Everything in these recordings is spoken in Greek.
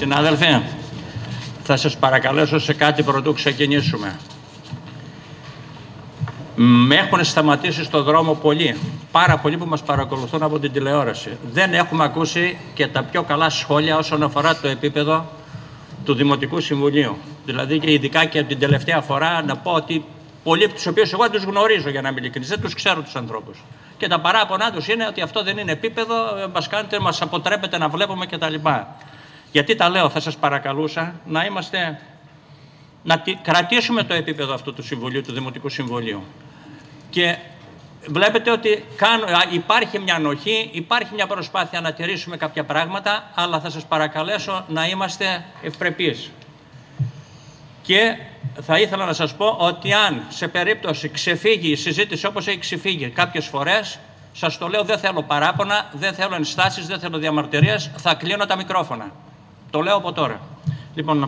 Συνάδελφοι, θα σας παρακαλέσω σε κάτι πρωτού ξεκινήσουμε. Με έχουν σταματήσει στο δρόμο πολλοί, πάρα πολλοί που μας παρακολουθούν από την τηλεόραση. Δεν έχουμε ακούσει και τα πιο καλά σχόλια όσον αφορά το επίπεδο του Δημοτικού Συμβουλίου. Δηλαδή και ειδικά και την τελευταία φορά να πω ότι πολλοί από τους οποίους εγώ τους γνωρίζω, για να είμαι ειλικρινής, δεν τους ξέρω τους ανθρώπους. Και τα παράπονά τους είναι ότι αυτό δεν είναι επίπεδο, μας αποτρέπεται να βλέπουμε κτλ. Γιατί τα λέω, θα σας παρακαλούσα να κρατήσουμε το επίπεδο αυτού του Συμβουλίου, του Δημοτικού Συμβουλίου. Και βλέπετε ότι υπάρχει μια ανοχή, υπάρχει μια προσπάθεια να τηρήσουμε κάποια πράγματα, αλλά θα σας παρακαλέσω να είμαστε ευπρεπείς. Και θα ήθελα να σας πω ότι αν σε περίπτωση ξεφύγει η συζήτηση όπως έχει ξεφύγει κάποιες φορές, σας το λέω, δεν θέλω παράπονα, δεν θέλω ενστάσεις, δεν θέλω διαμαρτυρίες, θα κλείνω τα μικρόφωνα. Το λέω από τώρα. Λοιπόν,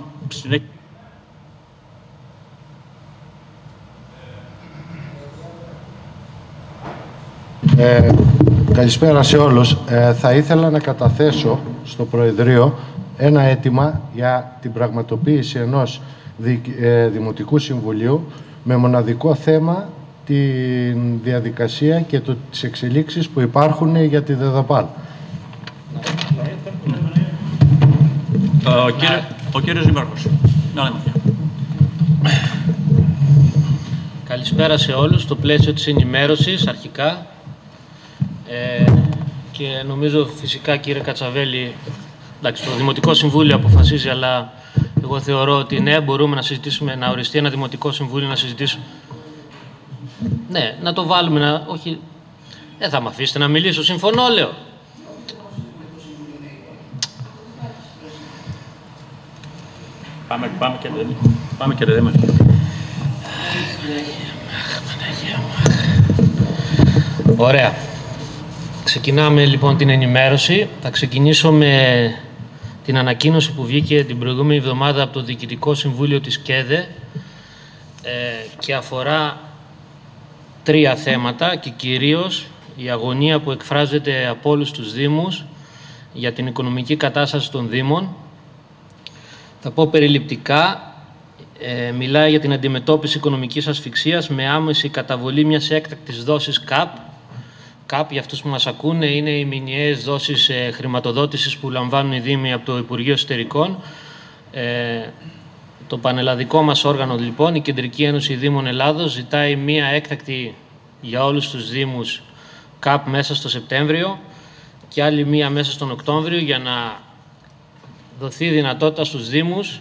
καλησπέρα σε όλους. Θα ήθελα να καταθέσω στο Προεδρείο ένα αίτημα για την πραγματοποίηση ενός Δημοτικού Συμβουλίου με μοναδικό θέμα τη διαδικασία και τις εξελίξεις που υπάρχουν για τη ΔΕΔΑΠΑΛ. Ο κύριος Δημάρχος. Καλησπέρα σε όλους. Στο πλαίσιο της ενημέρωσης αρχικά και νομίζω φυσικά, κύριε Κατσαβέλη, εντάξει, το Δημοτικό Συμβούλιο αποφασίζει, αλλά εγώ θεωρώ ότι ναι, μπορούμε να συζητήσουμε, να οριστεί ένα Δημοτικό Συμβούλιο, να συζητήσουμε. Ναι, να το βάλουμε, όχι, δεν θα με αφήσετε να μιλήσω, συμφωνώ, λέω. Πάμε και λέμε. Ωραία. Ξεκινάμε λοιπόν την ενημέρωση. Θα ξεκινήσω με την ανακοίνωση που βγήκε την προηγούμενη εβδομάδα από το Διοικητικό Συμβούλιο της ΚΕΔΕ και αφορά 3 θέματα και κυρίως η αγωνία που εκφράζεται από όλους τους Δήμους για την οικονομική κατάσταση των Δήμων. Θα πω περιληπτικά, μιλάει για την αντιμετώπιση οικονομικής ασφυξίας με άμεση καταβολή μιας έκτακτης δόσης ΚΑΠ. ΚΑΠ, για αυτούς που μας ακούνε, είναι οι μηνιαίες δόσεις χρηματοδότησης που λαμβάνουν οι Δήμοι από το Υπουργείο Εσωτερικών. Το πανελλαδικό μας όργανο, λοιπόν, η Κεντρική Ένωση Δήμων Ελλάδος, ζητάει μία έκτακτη για όλους τους Δήμους ΚΑΠ μέσα στο Σεπτέμβριο και άλλη μία μέσα στον Οκτώβριο, για να δοθεί δυνατότητα στους Δήμους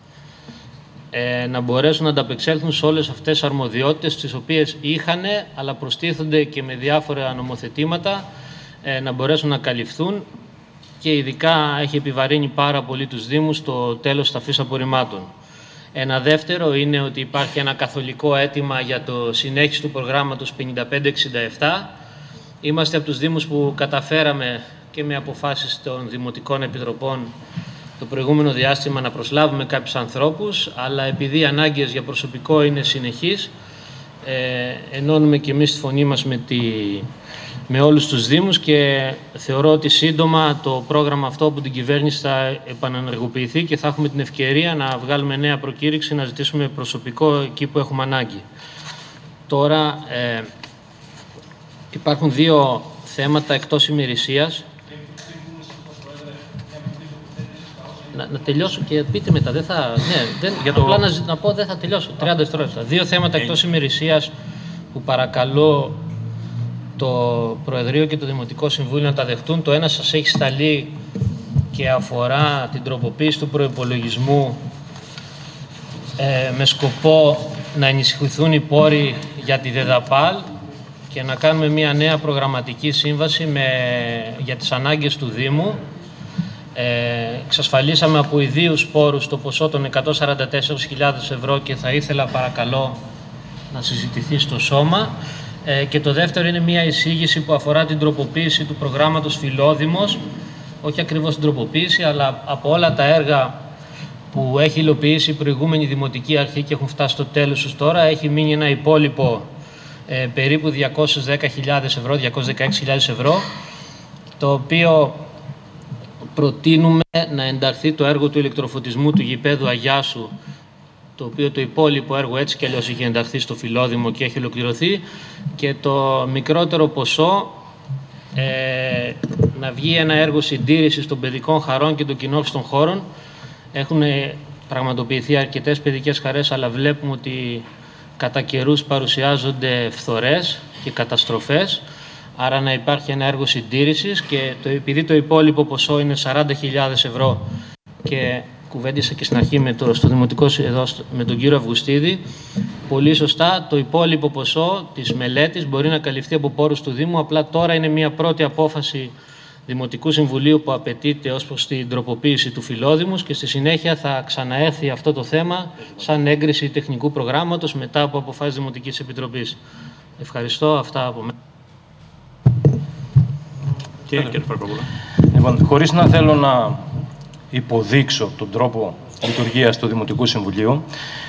να μπορέσουν να ανταπεξέλθουν σε όλες αυτές τις αρμοδιότητες τις οποίες είχαν, αλλά προστίθενται και με διάφορα νομοθετήματα να μπορέσουν να καλυφθούν, και ειδικά έχει επιβαρύνει πάρα πολύ τους Δήμους το τέλος ταφής απορριμμάτων. Ένα δεύτερο είναι ότι υπάρχει ένα καθολικό αίτημα για το συνέχιση του προγράμματος 5567. Είμαστε από τους Δήμους που καταφέραμε και με αποφάσεις των Δημοτικών Επιτροπών το προηγούμενο διάστημα να προσλάβουμε κάποιους ανθρώπους, αλλά επειδή οι ανάγκες για προσωπικό είναι συνεχείς, ενώνουμε και εμείς τη φωνή μας με όλους τους Δήμους και θεωρώ ότι σύντομα το πρόγραμμα αυτό από την κυβέρνηση θα επανενεργοποιηθεί και θα έχουμε την ευκαιρία να βγάλουμε νέα προκήρυξη, να ζητήσουμε προσωπικό εκεί που έχουμε ανάγκη. Τώρα υπάρχουν 2 θέματα εκτός ημερησίας. Να τελειώσω και πείτε μετά. Για το πλάνο να πω δεν θα τελειώσω. 30 δευτερόλεπτα. 2 θέματα εκτός ημερησίας που παρακαλώ το Προεδρείο και το Δημοτικό Συμβούλιο να τα δεχτούν. Το ένα σας έχει σταλεί και αφορά την τροποποίηση του προϋπολογισμού με σκοπό να ενισχυθούν οι πόροι για τη ΔΕΔΑΠΑΛ και να κάνουμε μια νέα προγραμματική σύμβαση για τις ανάγκες του Δήμου. Εξασφαλίσαμε από ιδίους πόρους το ποσό των 144.000 ευρώ και θα ήθελα παρακαλώ να συζητηθεί στο Σώμα. Και το δεύτερο είναι μια εισήγηση που αφορά την τροποποίηση του προγράμματος Φιλόδημος, όχι ακριβώς την τροποποίηση, αλλά από όλα τα έργα που έχει υλοποιήσει η προηγούμενη Δημοτική Αρχή και έχουν φτάσει στο τέλος τους τώρα, έχει μείνει ένα υπόλοιπο περίπου 210.000 ευρώ, 216.000 ευρώ, το οποίο προτείνουμε να ενταρθεί το έργο του ηλεκτροφωτισμού του γηπέδου Αγιάσου, το οποίο το υπόλοιπο έργο έτσι κι αλλιώς είχε ενταχθεί στο Φιλόδημο και έχει ολοκληρωθεί, και το μικρότερο ποσό να βγει ένα έργο συντήρησης των παιδικών χαρών και των κοινόχρηστων χώρων. Έχουν πραγματοποιηθεί αρκετές παιδικές χαρές, αλλά βλέπουμε ότι κατά καιρούς παρουσιάζονται φθορές και καταστροφές, άρα να υπάρχει ένα έργο συντήρησης, και επειδή το υπόλοιπο ποσό είναι 40.000 ευρώ, και κουβέντισα και στην αρχή στο Δημοτικό εδώ με τον κύριο Αυγουστίδη, πολύ σωστά το υπόλοιπο ποσό της μελέτης μπορεί να καλυφθεί από πόρους του Δήμου. Απλά τώρα είναι μια πρώτη απόφαση Δημοτικού Συμβουλίου που απαιτείται ως προς την τροποποίηση του Φιλόδημους, και στη συνέχεια θα ξαναέρθει αυτό το θέμα σαν έγκριση τεχνικού προγράμματος μετά από αποφάσεις Δημοτικής Επιτροπής. Ευχαριστώ. Αυτά από μένα. Λοιπόν, χωρίς να θέλω να υποδείξω τον τρόπο λειτουργίας του Δημοτικού Συμβουλίου,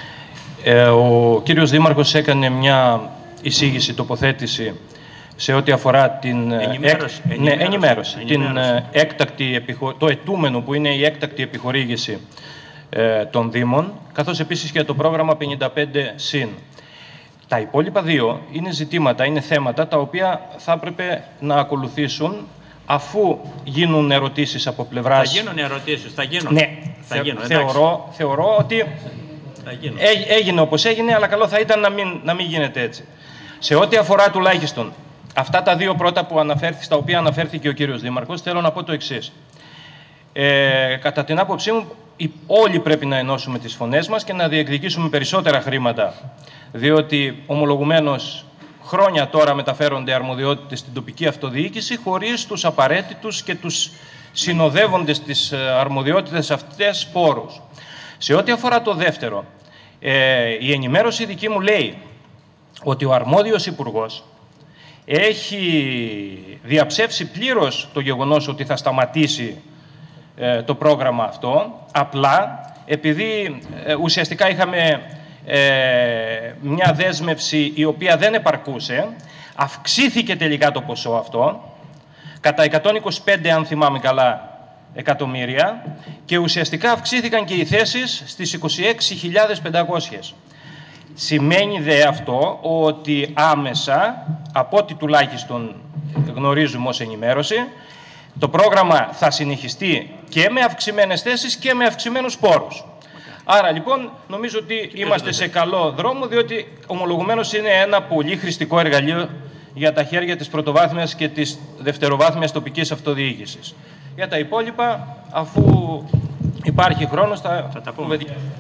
ο κύριος Δήμαρχος έκανε μια εισήγηση, τοποθέτηση σε ό,τι αφορά την ενημέρωση. Το αιτούμενο που είναι η έκτακτη επιχορήγηση των Δήμων, καθώς επίσης και το πρόγραμμα 55+. Τα υπόλοιπα δύο είναι ζητήματα, είναι θέματα τα οποία θα έπρεπε να ακολουθήσουν αφού γίνουν ερωτήσεις από πλευράς... Θα γίνουν ερωτήσεις, θα γίνουν. Ναι, θεωρώ ότι έγινε όπως έγινε, αλλά καλό θα ήταν να μην γίνεται έτσι. Σε ό,τι αφορά τουλάχιστον αυτά τα δύο πρώτα στα οποία αναφέρθηκε ο κύριος Δήμαρχος, θέλω να πω το εξής. Κατά την άποψή μου, όλοι πρέπει να ενώσουμε τις φωνές μας και να διεκδικήσουμε περισσότερα χρήματα, διότι ομολογουμένως χρόνια τώρα μεταφέρονται αρμοδιότητες στην τοπική αυτοδιοίκηση χωρίς τους απαραίτητους και τους συνοδεύοντες τις αρμοδιότητες αυτές πόρους. Σε ό,τι αφορά το δεύτερο, η ενημέρωση δική μου λέει ότι ο αρμόδιος υπουργός έχει διαψεύσει πλήρως το γεγονός ότι θα σταματήσει το πρόγραμμα αυτό, απλά επειδή ουσιαστικά είχαμε μια δέσμευση η οποία δεν επαρκούσε, αυξήθηκε τελικά το ποσό αυτό κατά 125, αν θυμάμαι καλά, εκατομμύρια, και ουσιαστικά αυξήθηκαν και οι θέσεις στις 26.500. Σημαίνει δε αυτό ότι άμεσα, από ό,τι τουλάχιστον γνωρίζουμε ως ενημέρωση, το πρόγραμμα θα συνεχιστεί και με αυξημένες θέσεις και με αυξημένους πόρους. Άρα λοιπόν νομίζω ότι είμαστε σε καλό δρόμο, διότι ομολογουμένως είναι ένα πολύ χρηστικό εργαλείο για τα χέρια της πρωτοβάθμιας και της δευτεροβάθμιας τοπικής αυτοδιοίκησης. Για τα υπόλοιπα, αφού υπάρχει χρόνος, θα τα πούμε.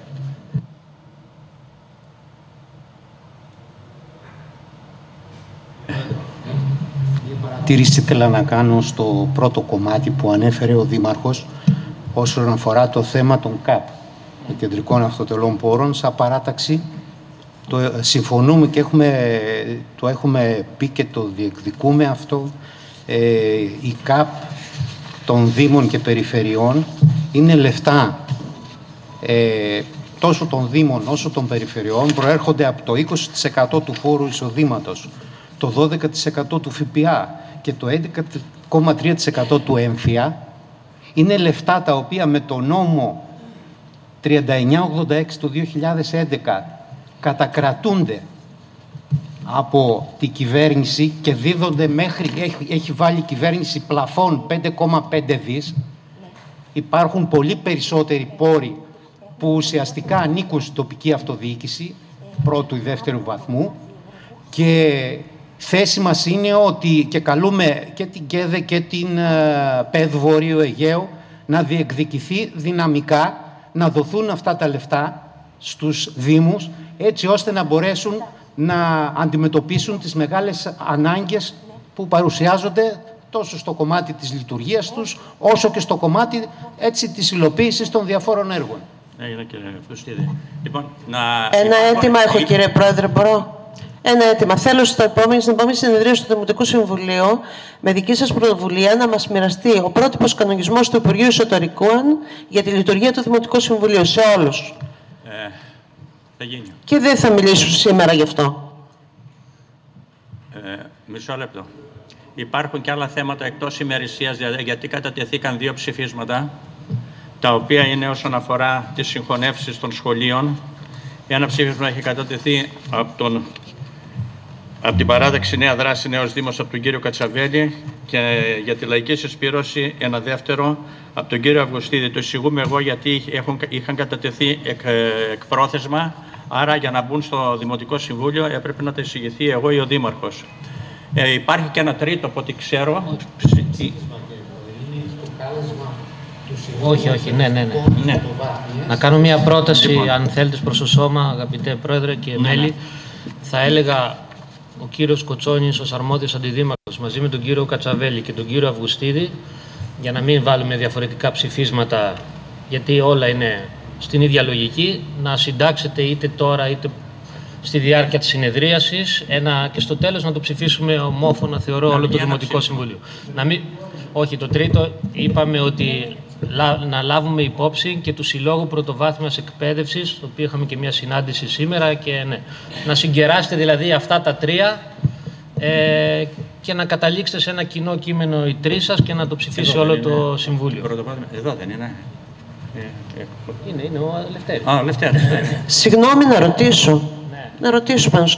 Παρατήρηση ήθελα να κάνω στο πρώτο κομμάτι που ανέφερε ο Δήμαρχος όσον αφορά το θέμα των ΚΑΠ, των κεντρικών αυτοτελών πόρων. Σαν παράταξη συμφωνούμε και το έχουμε πει και το διεκδικούμε αυτό. Η ΚΑΠ των Δήμων και Περιφερειών είναι λεφτά τόσο των Δήμων όσο των Περιφερειών, προέρχονται από το 20% του φόρου εισοδήματος, το 12% του ΦΠΑ και το 11,3% του έμφυα. Είναι λεφτά τα οποία με το νόμο 3986 του 2011 κατακρατούνται από την κυβέρνηση και δίδονται μέχρι, έχει βάλει η κυβέρνηση πλαφόν 5,5 δις. Υπάρχουν πολύ περισσότεροι πόροι που ουσιαστικά ανήκουν στην τοπική αυτοδιοίκηση πρώτου ή δεύτερου βαθμού, και θέση μας είναι ότι, και καλούμε και την ΚΕΔΕ και την ΠΕΔ Βορείου Αιγαίου, να διεκδικηθεί δυναμικά, να δοθούν αυτά τα λεφτά στους Δήμους, έτσι ώστε να μπορέσουν να αντιμετωπίσουν τις μεγάλες ανάγκες που παρουσιάζονται τόσο στο κομμάτι της λειτουργίας τους, όσο και στο κομμάτι έτσι της υλοποίησης των διαφόρων έργων. Λοιπόν, ένα αίτημα έχω, κύριε Πρόεδρε, μπορώ. Ένα αίτημα. Θέλω στην επόμενη συνεδρίαση του Δημοτικού Συμβουλίου, με δική σας πρωτοβουλία, να μας μοιραστεί ο πρότυπος κανονισμός του Υπουργείου Εσωτερικών για τη λειτουργία του Δημοτικού Συμβουλίου σε όλους. Θα γίνει. Και δεν θα μιλήσω σήμερα γι' αυτό. Μισό λεπτό. υπάρχουν και άλλα θέματα εκτός ημερησίας, γιατί κατατεθήκαν 2 ψηφίσματα, τα οποία είναι όσον αφορά τις συγχωνεύσεις των σχολείων. Ένα ψήφισμα έχει κατατεθεί από την παράταξη Νέα Δράση Νέος Δήμος από τον κύριο Κατσαβέλη και για τη λαϊκή συσπήρωση ένα δεύτερο από τον κύριο Αυγουστίδη. Το εισηγούμε εγώ γιατί είχαν κατατεθεί εκπρόθεσμα, άρα για να μπουν στο Δημοτικό Συμβούλιο έπρεπε να τα εισηγηθεί εγώ ή ο Δήμαρχος. Υπάρχει και ένα τρίτο από ό,τι ξέρω. Όχι, ναι. Να κάνω μια πρόταση, λοιπόν, αν θέλετε, προς το σώμα, αγαπητέ Πρόεδρε και μέλη. Θα έλεγα ο κύριος Κοτσόνης ως αρμόδιος αντιδήμαρχος μαζί με τον κύριο Κατσαβέλη και τον κύριο Αυγουστίδη, για να μην βάλουμε διαφορετικά ψηφίσματα, γιατί όλα είναι στην ίδια λογική, να συντάξετε είτε τώρα είτε στη διάρκεια της συνεδρίασης και στο τέλος να το ψηφίσουμε ομόφωνα, θεωρώ, όλο το Δημοτικό Συμβούλιο. Όχι, το τρίτο είπαμε ότι να λάβουμε υπόψη και του Συλλόγου Πρωτοβάθμιας Εκπαίδευσης, το οποίο είχαμε και μια συνάντηση σήμερα, και ναι, να συγκεράσετε δηλαδή αυτά τα 3 και να καταλήξετε σε ένα κοινό κείμενο οι 3 σας και να το ψηφίσει όλο το Συμβούλιο. Εδώ δεν είναι. Είναι ο Λευτέρης. Α, ο Λευτέρης. Συγγνώμη να ρωτήσω. Να ρωτήσω πάνω.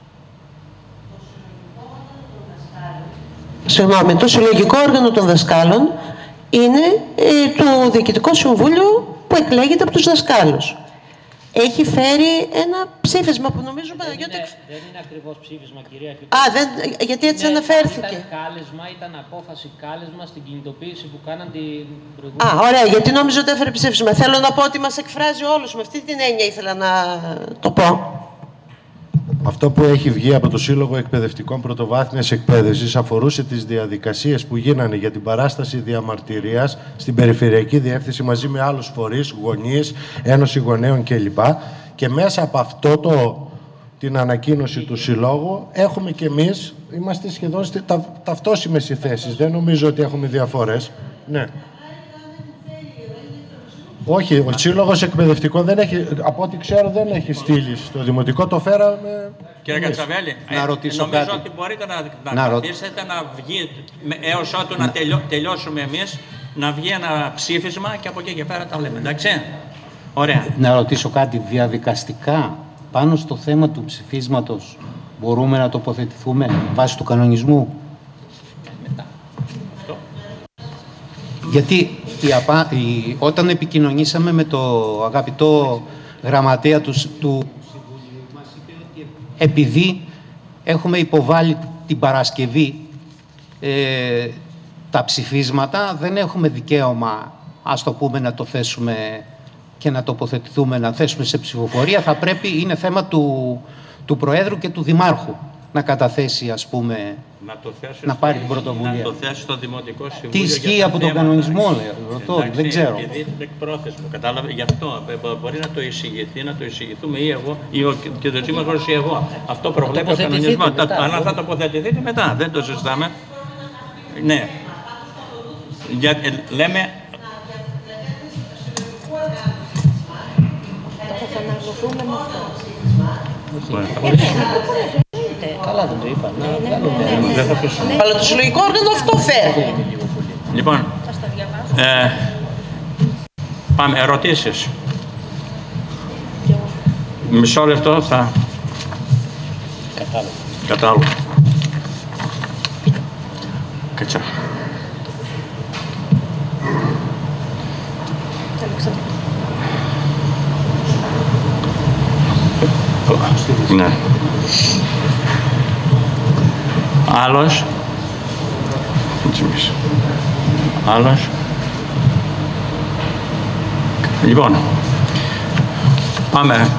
Συγγνώμη, το συλλογικό όργανο των δασκάλων είναι το Διοικητικό Συμβούλιο που εκλέγεται από τους δασκάλους. Έχει φέρει ένα ψήφισμα που νομίζω, Παναγιώτη... Δεν είναι ακριβώς ψήφισμα, κυρία. Γιατί έτσι αναφέρθηκε. Ήταν απόφαση κάλεσμα στην κινητοποίηση που κάναν την προηγούμενη... ωραία, γιατί νόμιζα ότι έφερε ψήφισμα. Θέλω να πω ότι μας εκφράζει όλους. Με αυτή την έννοια ήθελα να το πω. Αυτό που έχει βγει από το Σύλλογο Εκπαιδευτικών Πρωτοβάθμιας Εκπαίδευσης αφορούσε τις διαδικασίες που γίνανε για την παράσταση διαμαρτυρίας στην Περιφερειακή Διεύθυνση μαζί με άλλους φορείς, γονείς, Ένωση Γονέων κλπ. Και μέσα από αυτό την ανακοίνωση του Συλλόγου έχουμε και εμείς, είμαστε σχεδόν ταυτόσιμες οι θέσεις. Δεν νομίζω ότι έχουμε διαφορές. Ναι. Όχι, ο Σύλλογος Εκπαιδευτικών δεν έχει, από ό,τι ξέρω, δεν έχει στείλει στο Δημοτικό. Το φέραμε. Κύριε Κατσαβέλη, να ρωτήσω νομίζω κάτι. ότι μπορείτε να αφήσετε να βγει, έως ότου να τελειώσουμε εμείς, να βγει ένα ψήφισμα και από εκεί και πέρα τα λέμε. Εντάξει. Ωραία. Να ρωτήσω κάτι διαδικαστικά πάνω στο θέμα του ψηφίσματος. Μπορούμε να τοποθετηθούμε βάσει του κανονισμού? Μετά. Αυτό. Γιατί όταν επικοινωνήσαμε με το αγαπητό γραμματέα του Συμβουλίου, μας είπε ότι επειδή έχουμε υποβάλει την Παρασκευή τα ψηφίσματα, δεν έχουμε δικαίωμα, ας το πούμε, να το θέσουμε και να τοποθετηθούμε, να θέσουμε σε ψηφοφορία. Θα πρέπει, είναι θέμα του Προέδρου και του Δημάρχου να καταθέσει, ας πούμε, να πάρει την πρωτοβουλία. Να το θέσει στο Δημοτικό Συμβούλιο. Τι ισχύει από τον κανονισμό, ρωτώ, δεν ξέρω. Επειδή είναι εκπρόθεσμο, κατάλαβε, γι' αυτό μπορεί να το εισηγηθεί, να το εισηγηθούμε ή εγώ, ή ο κ. Δήμαρχος ή εγώ. Αυτό προβλέπει ο κανονισμός. Αλλά θα τοποθετηθείτε μετά, δεν το συζητάμε. Ναι. Λέμε... Καλά δεν το είπα. Αλλά το συλλογικό όργανο αυτό φέρει. Λοιπόν, πάμε, ερωτήσεις. Μισό λεπτό θα... Κατάλαβα. Κάτσα. Ναι. Άλλος. Άλλος. Λοιπόν, πάμε.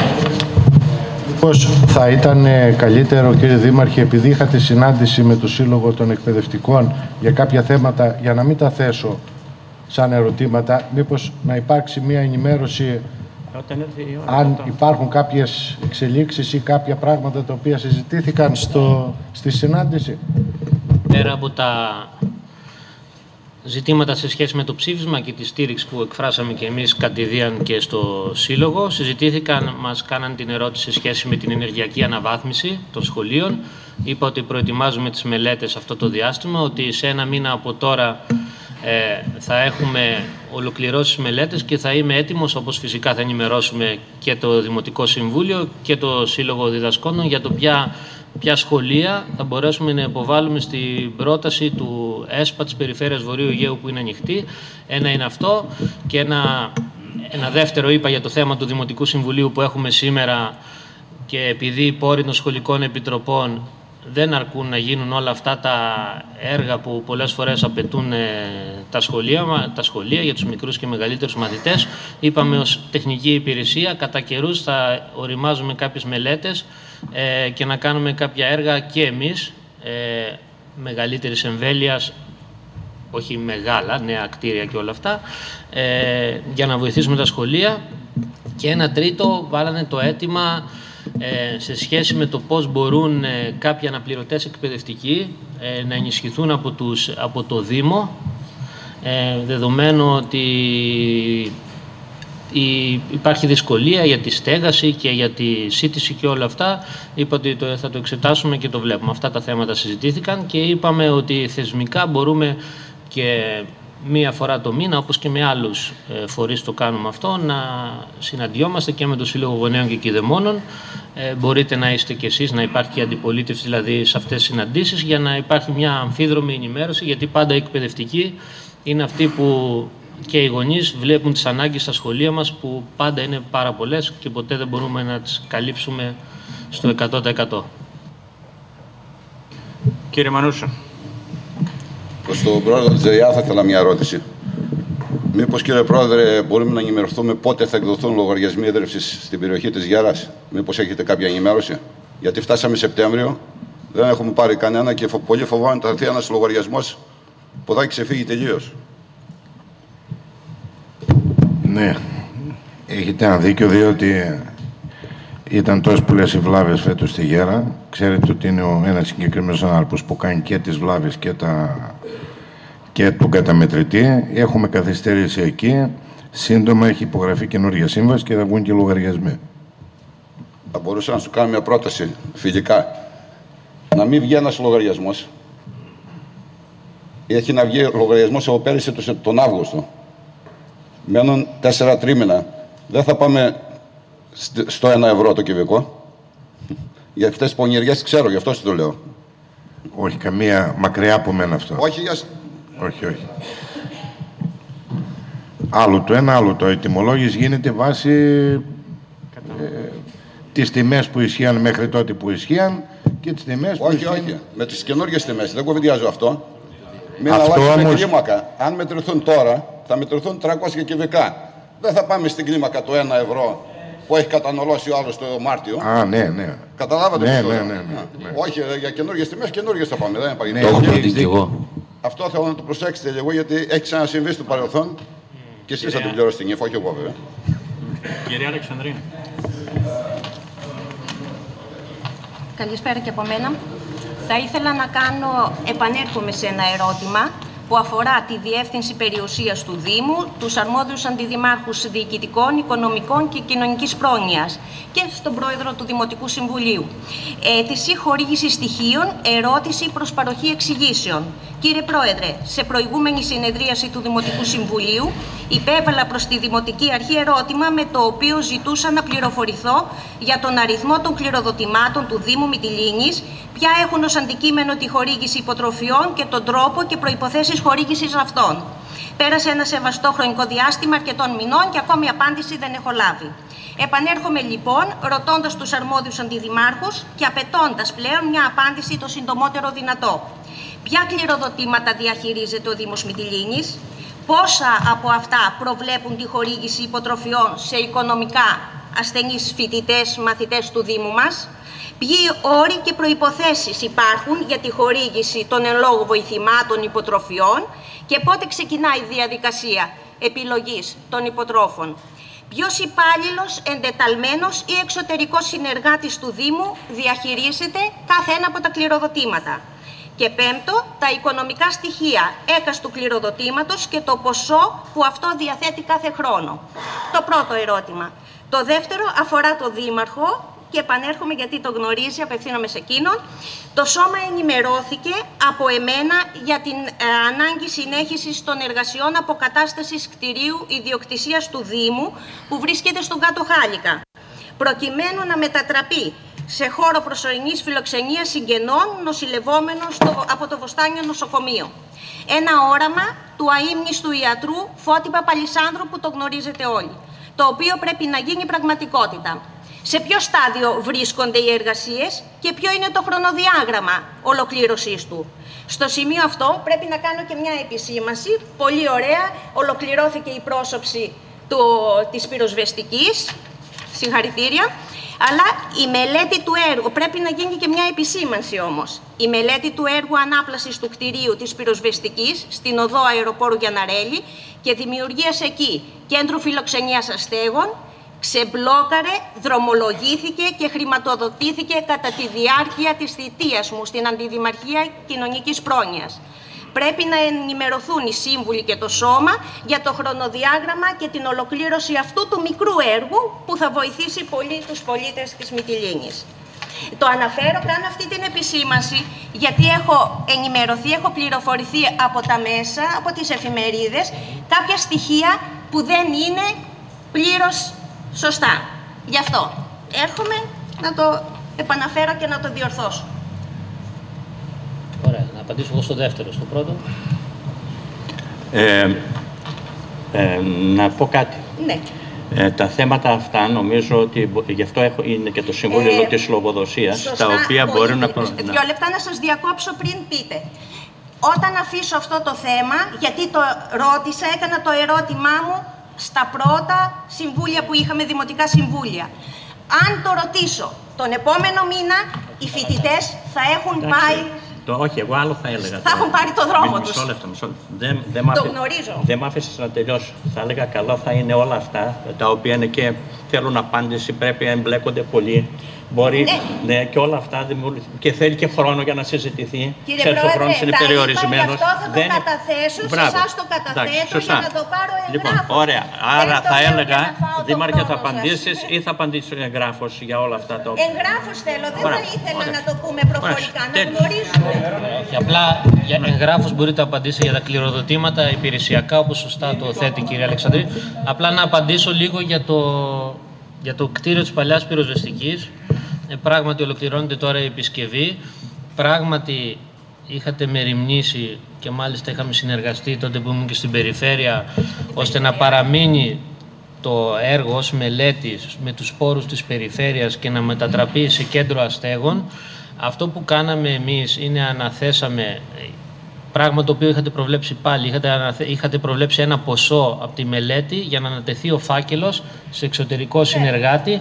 Πώς θα ήταν καλύτερο, κύριε Δήμαρχε, επειδή είχατε συνάντηση με το Σύλλογο των Εκπαιδευτικών για κάποια θέματα, για να μην τα θέσω σαν ερωτήματα, μήπως να υπάρξει μια ενημέρωση αν υπάρχουν κάποιες εξελίξεις ή κάποια πράγματα τα οποία συζητήθηκαν στη συνάντηση? Πέρα από ζητήματα σε σχέση με το ψήφισμα και τη στήριξη που εκφράσαμε και εμείς κατηδίαν και στο Σύλλογο. Συζητήθηκαν, μας κάναν την ερώτηση σε σχέση με την ενεργειακή αναβάθμιση των σχολείων. Είπα ότι προετοιμάζουμε τις μελέτες αυτό το διάστημα, ότι σε ένα μήνα από τώρα θα έχουμε ολοκληρώσει τις μελέτες και θα είμαι έτοιμος, όπως φυσικά θα ενημερώσουμε και το Δημοτικό Συμβούλιο και το Σύλλογο Διδασκόντων, για το ποια σχολεία θα μπορέσουμε να υποβάλουμε στην πρόταση του ΕΣΠΑ της Περιφέρειας Βορείου Αιγαίου, που είναι ανοιχτή. Ένα είναι αυτό, και ένα δεύτερο είπα για το θέμα του Δημοτικού Συμβουλίου που έχουμε σήμερα, και επειδή οι πόροι των σχολικών επιτροπών δεν αρκούν να γίνουν όλα αυτά τα έργα που πολλές φορές απαιτούν τα σχολεία για τους μικρούς και μεγαλύτερους μαθητές, είπαμε ως τεχνική υπηρεσία κατά καιρούς θα οριμάζουμε κάποιες μελέτες και να κάνουμε κάποια έργα και εμείς μεγαλύτερης εμβέλειας, όχι μεγάλα, νέα κτίρια και όλα αυτά, για να βοηθήσουμε τα σχολεία. Και ένα τρίτο, βάλανε το αίτημα σε σχέση με το πώς μπορούν κάποιοι αναπληρωτές εκπαιδευτικοί να ενισχυθούν από το Δήμο, δεδομένου ότι υπάρχει δυσκολία για τη στέγαση και για τη σύντηση και όλα αυτά. Είπα ότι θα το εξετάσουμε και το βλέπουμε. Αυτά τα θέματα συζητήθηκαν και είπαμε ότι θεσμικά μπορούμε και μία φορά το μήνα, όπως και με άλλους φορείς το κάνουμε αυτό, να συναντιόμαστε και με το Σύλλογο Γονέων και Κηδεμόνων. Μπορείτε να είστε κι εσείς, να υπάρχει και αντιπολίτευση δηλαδή σε αυτές τις συναντήσεις, για να υπάρχει μια αμφίδρομη ενημέρωση, γιατί πάντα οι εκπαιδευτικοί είναι αυτοί που και οι γονείς βλέπουν τις ανάγκες στα σχολεία μας, που πάντα είναι πάρα πολλές και ποτέ δεν μπορούμε να τις καλύψουμε στο 100%. Κύριε Μανούσο. Προς τον πρόεδρο της ΔΕΙΑ θα ήθελα μια ερώτηση. Μήπως, κύριε Πρόεδρε, μπορούμε να ενημερωθούμε πότε θα εκδοθούν λογαριασμοί ίδρυυσης στην περιοχή της Γέρας? Μήπως έχετε κάποια ενημέρωση? Γιατί φτάσαμε Σεπτέμβριο, δεν έχουμε πάρει κανένα και πολύ φοβάμαι ότι θα έρθει ένας λογαριασμός που θα έχει ξεφύγει τελείως. Ναι, έχετε ένα δίκιο, διότι ήταν τόσες πολλές οι βλάβες φέτος στη Γέρα. Ξέρετε ότι είναι ένας συγκεκριμένος άνθρωπος που κάνει και τις βλάβες και τον καταμετρητή. Έχουμε καθυστέρηση εκεί. Σύντομα έχει υπογραφεί καινούργια σύμβαση και θα βγουν και λογαριασμοί. Θα μπορούσα να σου κάνω μια πρόταση φιλικά. Να μην βγει ένας λογαριασμός. Έχει να βγει λογαριασμός από πέρυσι τον Αύγουστο. Μένουν 4 τρίμηνα. Δεν θα πάμε στο 1 ευρώ το κυβικό. Για αυτές τις πονηριές ξέρω, γι' αυτό το λέω. Όχι, καμία μακριά από μένα αυτό. Όχι, όχι. Άλλο το ένα, άλλο το. Η τιμολόγηση γίνεται βάσει τις τιμές που ισχύαν μέχρι τότε που ισχύαν και τις τιμές που ισχύαν. Όχι. Με τις καινούργιες τιμές. Δεν κουβεντιάζω αυτό. Μην αυτό αλλάξουμε όμως... κλίμακα. Αν μετρηθούν τώρα, θα μετρηθούν 300 κυβικά. Δεν θα πάμε στην κλίμακα το 1 ευρώ που έχει καταναλώσει ο άλλος το Μάρτιο. Α, ναι. Καταλάβατε ναι. Όχι, για καινούργιες τιμές, καινούργιες θα πάμε. Δεν υπάρχει. Το έχω πει εγώ. Αυτό θέλω να το προσέξετε λίγο, γιατί έχει ξανασυμβεί στο παρελθόν και εσείς θα την πληρώσετε την ύφη, όχι εγώ βέβαια. Κυρία Αλεξανδρίνη. Καλησπέρα και από μένα. Θα ήθελα να επανέρχομαι σε ένα ερώτημα που αφορά τη διεύθυνση περιουσίας του Δήμου, τους αρμόδιους αντιδημάρχους διοικητικών, οικονομικών και κοινωνικής πρόνοιας και στον πρόεδρο του Δημοτικού Συμβουλίου. Αίτηση χορήγηση στοιχείων, ερώτηση προς παροχή εξηγήσεων. Κύριε Πρόεδρε, σε προηγούμενη συνεδρίαση του Δημοτικού Συμβουλίου υπέβαλα προς τη Δημοτική Αρχή ερώτημα με το οποίο ζητούσα να πληροφορηθώ για τον αριθμό των κληροδοτημάτων του Δήμου Μυτιλήνης, ποια έχουν ως αντικείμενο τη χορήγηση υποτροφιών και τον τρόπο και προϋποθέσεις χορήγησης αυτών. Πέρασε ένα σεβαστό χρονικό διάστημα αρκετών μηνών και ακόμη απάντηση δεν έχω λάβει. Επανέρχομαι λοιπόν ρωτώντας τους αρμόδιους αντιδημάρχους και απαιτώντας πλέον μια απάντηση το συντομότερο δυνατό. Ποια κληροδοτήματα διαχειρίζεται ο Δήμος Μυτιλήνης, πόσα από αυτά προβλέπουν τη χορήγηση υποτροφιών σε οικονομικά ασθενείς φοιτητές, μαθητές του Δήμου μας, ποιοι όροι και προϋποθέσεις υπάρχουν για τη χορήγηση των εν λόγω βοηθημάτων υποτροφιών και πότε ξεκινάει η διαδικασία επιλογής των υποτρόφων. Ποιος υπάλληλος, εντεταλμένος ή εξωτερικός συνεργάτης του Δήμου διαχειρίζεται κάθε ένα από τα κληροδοτήματα. Και πέμπτο, τα οικονομικά στοιχεία έκαστου κληροδοτήματος και το ποσό που αυτό διαθέτει κάθε χρόνο. Το πρώτο ερώτημα. Το δεύτερο αφορά το Δήμαρχο και επανέρχομαι γιατί το γνωρίζει, απευθύνομαι σε εκείνον. Το Σώμα ενημερώθηκε από εμένα για την ανάγκη συνέχισης των εργασιών αποκατάστασης κτηρίου ιδιοκτησίας του Δήμου που βρίσκεται στον Κάτω Χάλικα, προκειμένου να μετατραπεί σε χώρο προσωρινής φιλοξενίας συγγενών νοσηλευόμενων από το Βοστάνιο Νοσοκομείο. Ένα όραμα του αείμνηστου ιατρού Φώτη Παπαλισάνδρου που το γνωρίζετε όλοι, το οποίο πρέπει να γίνει πραγματικότητα. Σε ποιο στάδιο βρίσκονται οι εργασίες και ποιο είναι το χρονοδιάγραμμα ολοκλήρωσής του. Στο σημείο αυτό πρέπει να κάνω και μια επισήμανση. Πολύ ωραία, ολοκληρώθηκε η πρόσωψη της πυροσβεστικής. Συγχαρητήρια. Αλλά η μελέτη του έργου, πρέπει να γίνει και μια επισήμανση όμως. Η μελέτη του έργου ανάπλασης του κτηρίου της πυροσβεστικής στην οδό Αεροπόρου Γιανναρέλη και δημιουργίας εκεί κέντρου φιλοξενίας αστέγων ξεμπλόκαρε, δρομολογήθηκε και χρηματοδοτήθηκε κατά τη διάρκεια της θητείας μου στην Αντιδημαρχία Κοινωνικής Πρόνοιας. Πρέπει να ενημερωθούν οι σύμβουλοι και το Σώμα για το χρονοδιάγραμμα και την ολοκλήρωση αυτού του μικρού έργου που θα βοηθήσει πολύ τους πολίτες της Μυτιλήνης. Το αναφέρω, κάνω αυτή την επισήμανση γιατί έχω ενημερωθεί, έχω πληροφορηθεί από τα μέσα, από τις εφημερίδες, κάποια στοιχεία που δεν είναι πλήρως σωστά. Γι' αυτό έρχομαι να το επαναφέρω και να το διορθώσω. Ωραία, να απαντήσω εγώ στο δεύτερο, στο πρώτο. Να πω κάτι. Ναι. Τα θέματα αυτά νομίζω ότι γι' αυτό είναι και το Συμβούλιο της Λογοδοσίας, τα οποία μπορούν να... 2 λεπτά να σας διακόψω πριν πείτε. Όταν αφήσω αυτό το θέμα, γιατί το ρώτησα, έκανα το ερώτημά μου στα πρώτα συμβούλια που είχαμε, δημοτικά συμβούλια. Αν το ρωτήσω τον επόμενο μήνα, οι φοιτητές θα έχουν πάει... Όχι, εγώ άλλο θα έλεγα. Θα έχουν πάρει το δρόμο τους. Μισό λεπτό. Το γνωρίζω. Δεν μ' άφησες να τελειώσω. Θα έλεγα καλό θα είναι όλα αυτά, τα οποία είναι και θέλουν απάντηση, πρέπει να εμπλέκονται πολύ. Μπορεί και όλα αυτά και θέλει και χρόνο για να συζητηθεί. Κύριε Πρόεδρε, ο χρόνος είναι περιορισμένος. Γι' αυτό θα το καταθέσω, σε εσάς το καταθέτω για να το πάρω εγγράφος. Λοιπόν, ωραία. Άρα θα έλεγα, Δήμαρχε, θα απαντήσεις ή θα απαντήσεις εγγράφος για όλα αυτά τα οποία... Εγγράφος θέλω, δεν θα ήθελα να το πούμε προφορικά, να γνωρίζουμε. Και απλά για εγγράφος μπορείτε να απαντήσετε για τα κληροδοτήματα υπηρεσιακά, όπως σωστά το θέτει η κυρία Αλεξανδρή. Απλά να απαντήσω λίγο για το κτίριο της παλιάς πυροσβεστικής. Πράγματι ολοκληρώνεται τώρα η επισκευή. Πράγματι είχατε μεριμνήσει και μάλιστα είχαμε συνεργαστεί τότε που ήμουν και στην περιφέρεια ώστε να παραμείνει το έργο ως μελέτης με τους πόρους της περιφέρειας και να μετατραπεί σε κέντρο αστέγων. Αυτό που κάναμε εμείς είναι αναθέσαμε, πράγμα το οποίο είχατε προβλέψει πάλι, είχατε προβλέψει ένα ποσό από τη μελέτη για να ανατεθεί ο φάκελος σε εξωτερικό συνεργάτη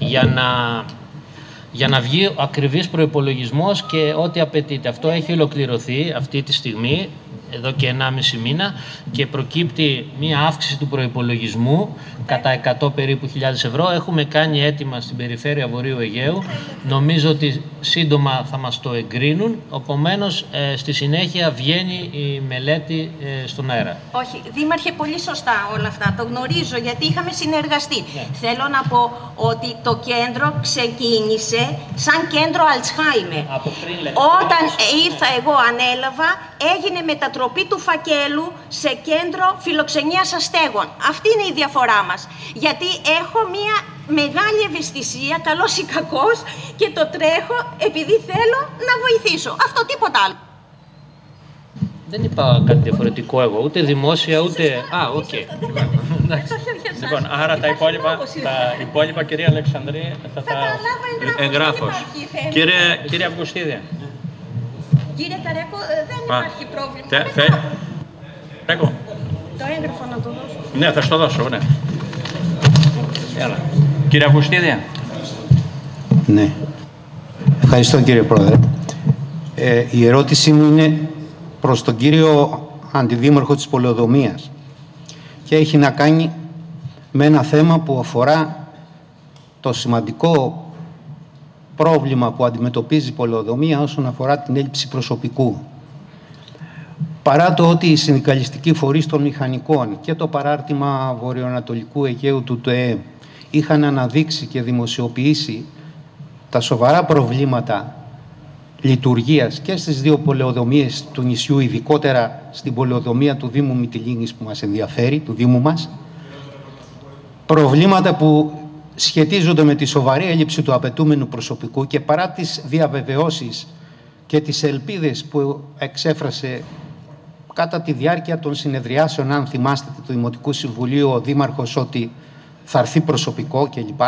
για να βγει ο ακριβής προϋπολογισμός και ό,τι απαιτείται. Αυτό έχει ολοκληρωθεί αυτή τη στιγμή, εδώ και 1,5 μήνα και προκύπτει μία αύξηση του προϋπολογισμού κατά 100 περίπου χιλιάδες ευρώ. Έχουμε κάνει αίτημα στην περιφέρεια Βορείου Αιγαίου. Νομίζω ότι σύντομα θα μας το εγκρίνουν. Επομένως, στη συνέχεια βγαίνει η μελέτη στον αέρα. Όχι, Δήμαρχε, πολύ σωστά όλα αυτά. Το γνωρίζω γιατί είχαμε συνεργαστεί. Ναι. Θέλω να πω ότι το κέντρο ξεκίνησε σαν κέντρο Αλτσχάιμερ. Όταν ήρθα εγώ, ανέλαβα, έγινε μετατροπή του φακέλου σε κέντρο φιλοξενίας αστέγων. Αυτή είναι η διαφορά μας. Γιατί έχω μία μεγάλη ευαισθησία, καλός ή κακός, και το τρέχω επειδή θέλω να βοηθήσω. Αυτό, τίποτα άλλο. Δεν είπα κάτι διαφορετικό εγώ, ούτε δημόσια, ούτε... οκ. Λοιπόν, άρα τα υπόλοιπα, κυρία Αλεξανδρή, θα τα εγγράφως. Κύριε Αυγουστίδη. Κύριε Καρέκο, δεν υπάρχει πρόβλημα. Το έγγραφο να το δώσω. Ναι, θα στο δώσω, ναι. Κύριε Αυγουστίδη. Ναι. Ευχαριστώ, κύριε Πρόεδρε. Η ερώτησή μου είναι προς τον κύριο Αντιδήμαρχο της Πολεοδομίας και έχει να κάνει με ένα θέμα που αφορά το σημαντικό πρόβλημα που αντιμετωπίζει η πολεοδομία όσον αφορά την έλλειψη προσωπικού. Παρά το ότι οι συνδικαλιστικοί φορείς των μηχανικών και το παράρτημα Βορειοανατολικού Αιγαίου του ΤΟΕ είχαν αναδείξει και δημοσιοποιήσει τα σοβαρά προβλήματα λειτουργίας και στις δύο πολεοδομίες του νησιού, ειδικότερα στην πολεοδομία του Δήμου Μυτιλήνης που μας ενδιαφέρει, του Δήμου μας, προβλήματα που σχετίζονται με τη σοβαρή έλλειψη του απαιτούμενου προσωπικού, και παρά τις διαβεβαιώσεις και τις ελπίδες που εξέφρασε κατά τη διάρκεια των συνεδριάσεων, αν θυμάστε, του Δημοτικού Συμβουλίου ο Δήμαρχος ότι θα έρθει προσωπικό κλπ.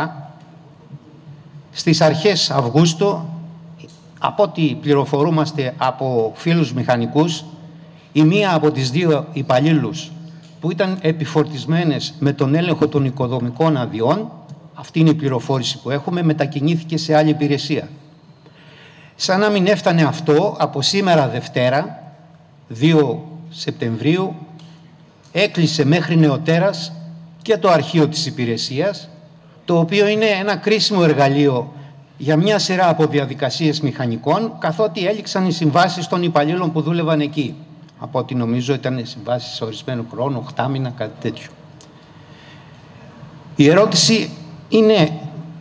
Στις αρχές Αυγούστου, από ό,τι πληροφορούμαστε από φίλους μηχανικούς, η μία από τις δύο υπαλλήλους που ήταν επιφορτισμένες με τον έλεγχο των οικοδομικών αδειών, αυτή είναι η πληροφόρηση που έχουμε, μετακινήθηκε σε άλλη υπηρεσία. Σαν να μην έφτανε αυτό, από σήμερα Δευτέρα, 2 Σεπτεμβρίου, έκλεισε μέχρι νεοτέρας και το αρχείο της υπηρεσίας, το οποίο είναι ένα κρίσιμο εργαλείο για μια σειρά από διαδικασίες μηχανικών, καθότι έληξαν οι συμβάσεις των υπαλλήλων που δούλευαν εκεί. Από ό,τι νομίζω ήταν συμβάσεις ορισμένου χρόνου, 8 μήνα, κάτι τέτοιο. Η ερώτηση είναι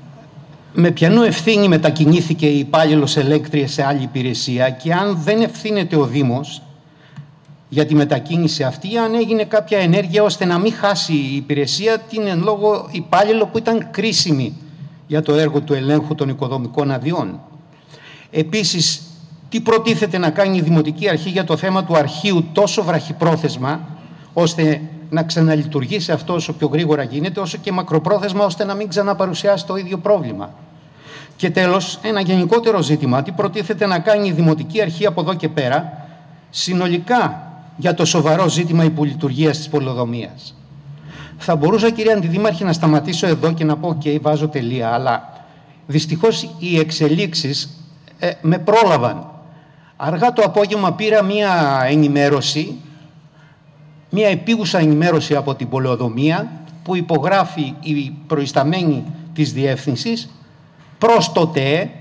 με ποιανού ευθύνη μετακινήθηκε η υπάλληλος ελέκτρια σε άλλη υπηρεσία, και αν δεν ευθύνεται ο Δήμος για τη μετακίνηση αυτή, αν έγινε κάποια ενέργεια ώστε να μην χάσει η υπηρεσία την εν λόγω υπάλληλο που ήταν κρίσιμη για το έργο του ελέγχου των οικοδομικών αδειών. Επίσης, τι προτίθεται να κάνει η Δημοτική Αρχή για το θέμα του αρχείου τόσο βραχυπρόθεσμα, ώστε να ξαναλειτουργήσει αυτό όσο πιο γρήγορα γίνεται, όσο και μακροπρόθεσμα, ώστε να μην ξαναπαρουσιάσει το ίδιο πρόβλημα. Και τέλος, ένα γενικότερο ζήτημα, τι προτίθεται να κάνει η Δημοτική Αρχή από εδώ και πέρα, συνολικά για το σοβαρό ζήτημα υπολειτουργίας της πολεοδομίας. Θα μπορούσα, κυρία Αντιδήμαρχε, να σταματήσω εδώ και να πω «OK, βάζω τελεία», αλλά δυστυχώς οι εξελίξεις με πρόλαβαν. Αργά το απόγευμα πήρα μία ενημέρωση, μία επίγουσα ενημέρωση από την πολεοδομία, που υπογράφει η προϊσταμένη της διεύθυνσης προς το ΤΕ,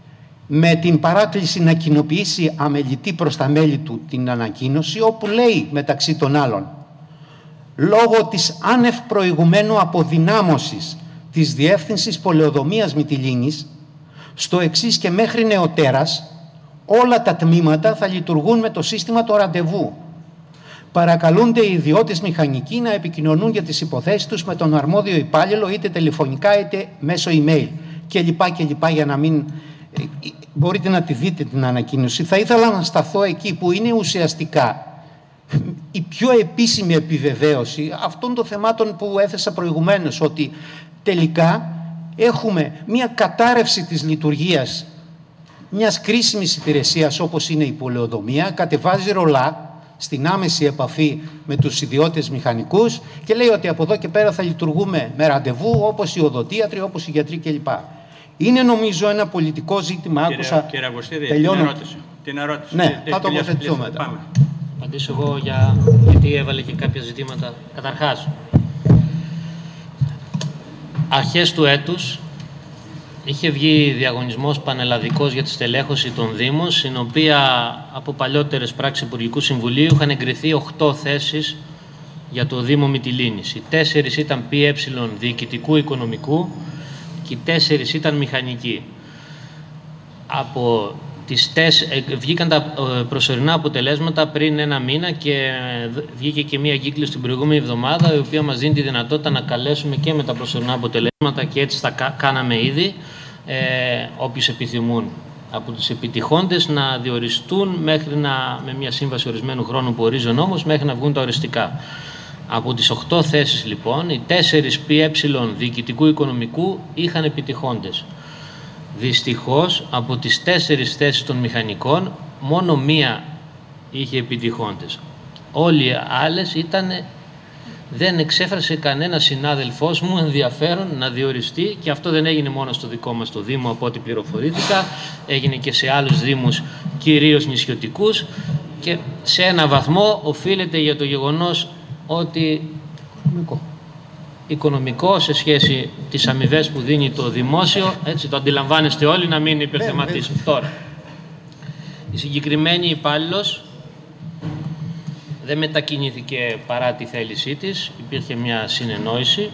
με την παράκληση να κοινοποιήσει αμελητή προς τα μέλη του την ανακοίνωση, όπου λέει μεταξύ των άλλων, λόγω της άνευ προηγουμένου αποδυνάμωσης της Διεύθυνσης Πολεοδομίας Μυτιλήνης, στο εξής και μέχρι νεοτέρας, όλα τα τμήματα θα λειτουργούν με το σύστημα το ραντεβού. Παρακαλούνται οι ιδιώτες μηχανικοί να επικοινωνούν για τις υποθέσεις τους με τον αρμόδιο υπάλληλο, είτε τηλεφωνικά είτε μέσω email, κλπ. Για να μην... Μπορείτε να τη δείτε την ανακοίνωση. Θα ήθελα να σταθώ εκεί που είναι ουσιαστικά η πιο επίσημη επιβεβαίωση αυτών των θεμάτων που έθεσα προηγουμένως, ότι τελικά έχουμε μια κατάρρευση της λειτουργίας μιας κρίσιμης υπηρεσίας όπως είναι η πολεοδομία, κατεβάζει ρολά στην άμεση επαφή με τους ιδιώτες μηχανικούς και λέει ότι από εδώ και πέρα θα λειτουργούμε με ραντεβού, όπως οι οδοντίατροι, όπως οι γιατροί κλπ. Είναι νομίζω ένα πολιτικό ζήτημα. Άκουσα. Κύριε Αυγουστίδη, τελειώνω. Την ερώτηση. Ναι, θα τοποθετηθώ μετά. Πάμε. Απαντήσω εγώ γιατί έβαλε και κάποια ζητήματα. Καταρχάς, αρχές του έτους είχε βγει διαγωνισμός πανελλαδικός για τη στελέχωση των Δήμων, στην οποία από παλιότερες πράξεις Υπουργικού Συμβουλίου είχαν εγκριθεί 8 θέσεις για το Δήμο Μυτιλήνης. Οι 4 ήταν ΠΕ διοικητικού οικονομικού και οι 4 ήταν μηχανικοί. Από τις βγήκαν τα προσωρινά αποτελέσματα πριν ένα μήνα και βγήκε και μία κύκλος την προηγούμενη εβδομάδα, η οποία μας δίνει τη δυνατότητα να καλέσουμε και με τα προσωρινά αποτελέσματα, και έτσι τα κάναμε ήδη, όποιους επιθυμούν από τους επιτυχώντες να διοριστούν μέχρι με μια σύμβαση ορισμένου χρόνου που ορίζει ο νόμος, μέχρι να βγουν τα οριστικά. Από τις 8 θέσεις λοιπόν, οι 4 ΠΕ διοικητικού οικονομικού είχαν επιτυχώντες. Δυστυχώς, από τις 4 θέσεις των μηχανικών, μόνο μία είχε επιτυχώντες. Όλοι οι άλλες δεν εξέφρασε κανένα συνάδελφός μου ενδιαφέρον να διοριστεί, και αυτό δεν έγινε μόνο στο δικό μας το Δήμο, από ό,τι πληροφορήθηκα, έγινε και σε άλλους Δήμους, κυρίως νησιωτικούς, και σε ένα βαθμό οφείλεται για το γεγονός ότι οικονομικό σε σχέση τις αμοιβές που δίνει το δημόσιο, έτσι το αντιλαμβάνεστε όλοι, να μην υπερθεματίσω. Τώρα, η συγκεκριμένη υπάλληλος δεν μετακινήθηκε παρά τη θέλησή της, υπήρχε μια συνεννόηση.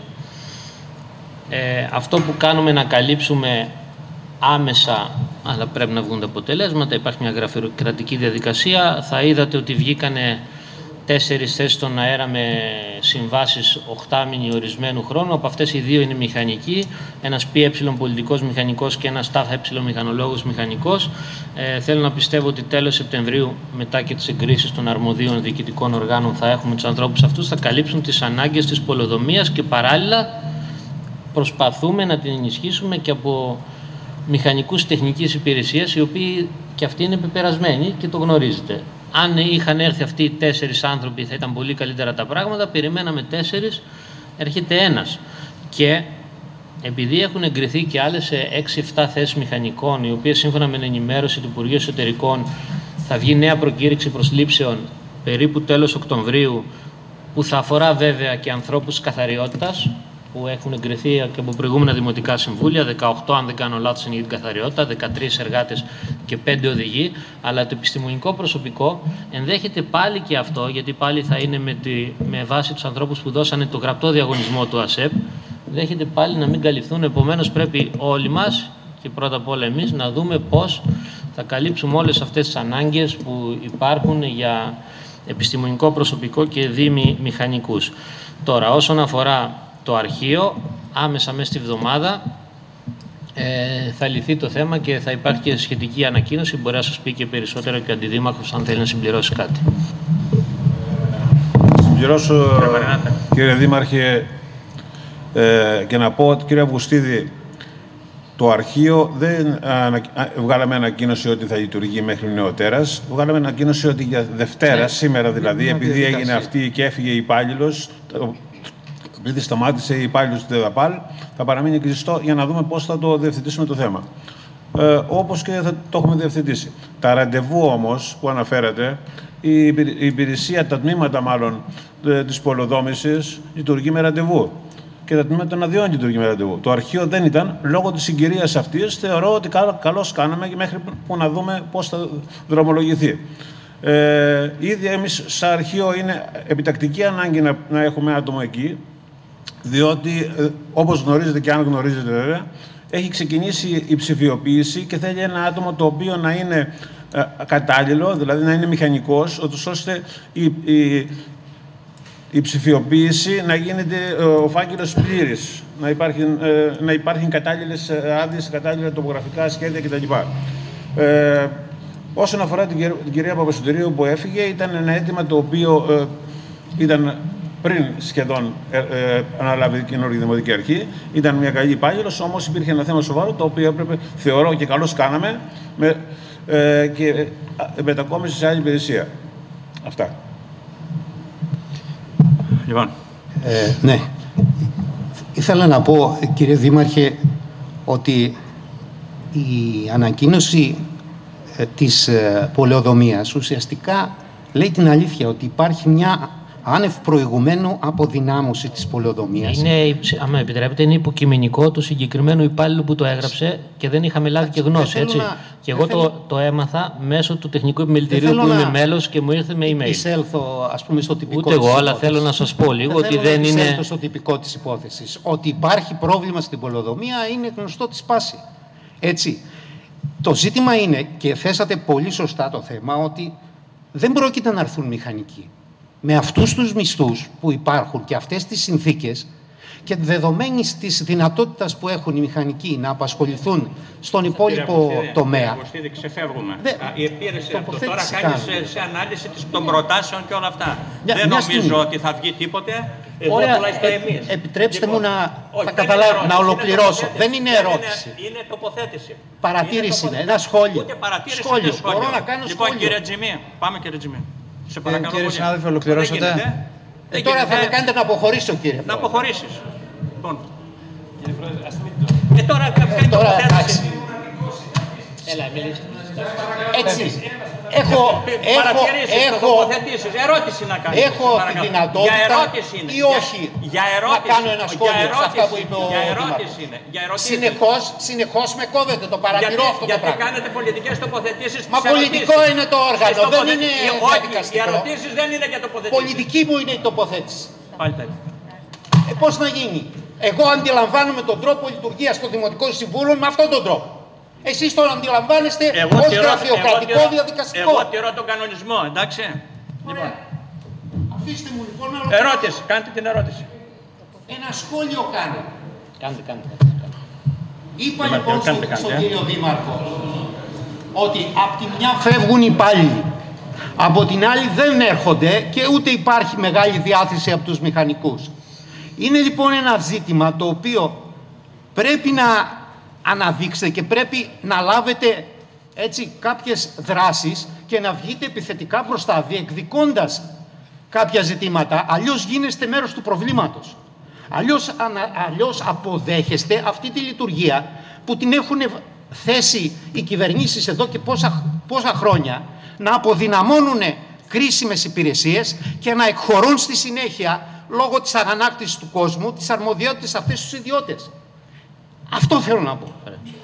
Αυτό που κάνουμε να καλύψουμε άμεσα, αλλά πρέπει να βγουν τα αποτελέσματα, υπάρχει μια γραφειοκρατική διαδικασία. Θα είδατε ότι βγήκανε 4 θέσεις στον αέρα με συμβάσεις 8μηνοι ορισμένου χρόνου. Από αυτές οι 2 είναι μηχανικοί, ένας ΠΕ πολιτικός μηχανικός και ένας ΤΑΦ μηχανολόγος μηχανικός. Θέλω να πιστεύω ότι τέλος Σεπτεμβρίου, μετά και τις εγκρίσεις των αρμοδίων διοικητικών οργάνων, θα έχουμε τους ανθρώπους αυτούς, θα καλύψουν τις ανάγκες της πολεοδομίας και παράλληλα προσπαθούμε να την ενισχύσουμε και από μηχανικούς τεχνικής υπηρεσίας, οι οποίοι και αυτοί είναι πεπερασμένοι και το γνωρίζετε. Αν είχαν έρθει αυτοί οι 4 άνθρωποι, θα ήταν πολύ καλύτερα τα πράγματα. Περιμέναμε 4, έρχεται 1. Και επειδή έχουν εγκριθεί και άλλες 6-7 θέσεις μηχανικών, οι οποίες σύμφωνα με την ενημέρωση του Υπουργείου Εσωτερικών θα βγει νέα προκήρυξη προσλήψεων περίπου τέλος Οκτωβρίου, που θα αφορά βέβαια και ανθρώπους καθαριότητας, που έχουν εγκριθεί και από προηγούμενα δημοτικά συμβούλια, 18 αν δεν κάνω λάθος είναι για την καθαριότητα, 13 εργάτες και 5 οδηγοί, αλλά το επιστημονικό προσωπικό ενδέχεται πάλι και αυτό, γιατί πάλι θα είναι με βάση τους ανθρώπους που δώσανε το γραπτό διαγωνισμό του ΑΣΕΠ, ενδέχεται πάλι να μην καλυφθούν. Επομένως πρέπει όλοι μας και πρώτα απ' όλα εμείς να δούμε πώς θα καλύψουμε όλες αυτές τις ανάγκες που υπάρχουν για επιστημονικό προσωπικό και δήμοι μηχανικούς. Τώρα, όσον αφορά το αρχείο, άμεσα μέσα στη βδομάδα θα λυθεί το θέμα και θα υπάρχει και σχετική ανακοίνωση. Μπορεί να σας πει και περισσότερο και ο Αντιδήμαρχος, αν θέλει να συμπληρώσει κάτι. Συμπληρώσω, κύριε Δήμαρχε, και να πω ότι, κύριε Αυγουστίδη, το αρχείο δεν βγάλαμε ανακοίνωση ότι θα λειτουργεί μέχρι νεοτέρας. Βγάλαμε ανακοίνωση ότι για Δευτέρα, σήμερα δηλαδή, επειδή έγινε αυτή και έφυγε η υπάλληλος, επειδή σταμάτησε η υπάλληλος του ΤΕΔΑΠΑΛ, θα παραμείνει κλειστό για να δούμε πώς θα το διευθετήσουμε το θέμα. Όπως και θα το έχουμε διευθετήσει. Τα ραντεβού όμως που αναφέρατε, η υπηρεσία, τα τμήματα μάλλον της πολεοδόμησης λειτουργεί με ραντεβού. Και τα τμήματα των αδειών λειτουργεί με ραντεβού. Το αρχείο δεν ήταν, λόγω της συγκυρίας αυτής, θεωρώ ότι καλώς κάναμε και μέχρι που να δούμε πώς θα δρομολογηθεί. Ήδη εμείς σαν αρχείο είναι επιτακτική ανάγκη να έχουμε άτομο εκεί, διότι όπως γνωρίζετε και αν γνωρίζετε βέβαια, έχει ξεκινήσει η ψηφιοποίηση και θέλει ένα άτομο το οποίο να είναι κατάλληλο, δηλαδή να είναι μηχανικός, ώστε η ψηφιοποίηση να γίνεται ο φάκελος πλήρης, να υπάρχουν κατάλληλες άδειες, κατάλληλα τοπογραφικά σχέδια κτλ. Όσον αφορά την κυρία Παπασωτηρίου που έφυγε, ήταν ένα αίτημα το οποίο ήταν πριν σχεδόν αναλάβει η καινούργια Δημοτική Αρχή. Ήταν μια καλή υπάλληλος, όμως υπήρχε ένα θέμα σοβαρό, το οποίο έπρεπε, θεωρώ και καλώς κάναμε, και μετακόμιση σε άλλη υπηρεσία. Αυτά. Λοιπόν. Ναι. Ήθελα να πω, κύριε Δήμαρχε, ότι η ανακοίνωση της πολεοδομίας ουσιαστικά λέει την αλήθεια, ότι υπάρχει μια άνευ προηγουμένου αποδυνάμωση της πολεοδομίας. Αν επιτρέπετε, είναι υποκειμενικό του συγκεκριμένου υπάλληλου που το έγραψε και δεν είχαμε λάβει και γνώση. Έτσι. Και εγώ το έμαθα μέσω του τεχνικού επιμελητηρίου που είμαι μέλος και μου ήρθε με email. Εισέλθω, ας πούμε, στο τυπικό. Ούτε εγώ, αλλά θέλω να σας πω λίγο ότι δεν είναι. Εισέλθω στο τυπικό της υπόθεσης. Ότι υπάρχει πρόβλημα στην πολεοδομία είναι γνωστό της πάση. Έτσι. Το ζήτημα είναι, και θέσατε πολύ σωστά το θέμα, ότι δεν πρόκειται να έρθουν μηχανικοί. Με αυτούς τους μισθούς που υπάρχουν και αυτές τις συνθήκες και δεδομένης της δυνατότητας που έχουν οι μηχανικοί να απασχοληθούν στον υπόλοιπο τομέα. Κύριε ξεφεύγουμε. Η επίρρηση αυτό τώρα κάνει σε ανάλυση των προτάσεων και όλα αυτά. Δεν νομίζω ότι θα βγει τίποτε. Ωραία, επιτρέψτε μου να ολοκληρώσω. Δεν είναι ερώτηση. Είναι τοποθέτηση. Παρατήρηση είναι, ένα σχόλιο. Ούτε παρατήρηση, σχόλιο. ούτε σχόλιο. Μπορώ να κάνω λοιπόν, σχόλιο. κύριε Τζιμί, πάμε κύριε Τζιμί. Σε παρακαλώ κύριε πολύ. συνάδελφε, ολοκληρώσατε. Τώρα θα με κάνετε να αποχωρήσω, κύριε. Να αποχωρήσεις. Λοιπόν. Τώρα κάνει τοποθέτηση. Έλα, μιλήστε. Έτσι. παρατηρήσεις, τοποθετήσεις, ερώτηση να κάνεις. Έχω τη δυνατότητα ή όχι να κάνω ένα σχόλιο σε αυτά που είπε ο Δήμαρχος. Συνεχώς με κόβετε, το παρατηρώ αυτό το πράγμα. Γιατί κάνετε πολιτικές τοποθετήσεις. Μα πολιτικό είναι το όργανο, δεν είναι διαδικαστικό. Οι ερωτήσεις δεν είναι για τοποθετήσεις. Πολιτική μου είναι η τοποθέτηση. Πώς να γίνει? Εγώ αντιλαμβάνομαι τον τρόπο λειτουργίας των Δημοτικών Συμβούλων με αυτόν τον τρόπο. Εσείς τον αντιλαμβάνεστε ως γραφειοκρατικό διαδικαστικό. Εγώ τηρώ τον κανονισμό, εντάξει. Λοιπόν. Αφήστε μου λοιπόν να ερώτηση, κάντε την ερώτηση. Ένα σχόλιο κάνω. Κάντε. Είπα λοιπόν στον κύριο Δήμαρχο ότι από τη μια φεύγουν οι υπάλληλοι, από την άλλη δεν έρχονται και ούτε υπάρχει μεγάλη διάθεση από τους μηχανικούς. Είναι λοιπόν ένα ζήτημα το οποίο πρέπει να αναδείξετε και πρέπει να λάβετε έτσι κάποιες δράσεις και να βγείτε επιθετικά μπροστά, διεκδικώντας κάποια ζητήματα, αλλιώς γίνεστε μέρος του προβλήματος. Αλλιώς αποδέχεστε αυτή τη λειτουργία που την έχουν θέσει οι κυβερνήσεις εδώ και πόσα χρόνια, να αποδυναμώνουν κρίσιμες υπηρεσίες και να εκχωρούν στη συνέχεια, λόγω της αγανάκτησης του κόσμου, τις αρμοδιότητες αυτές στους ιδιώτες. Αυτό θέλω να πω.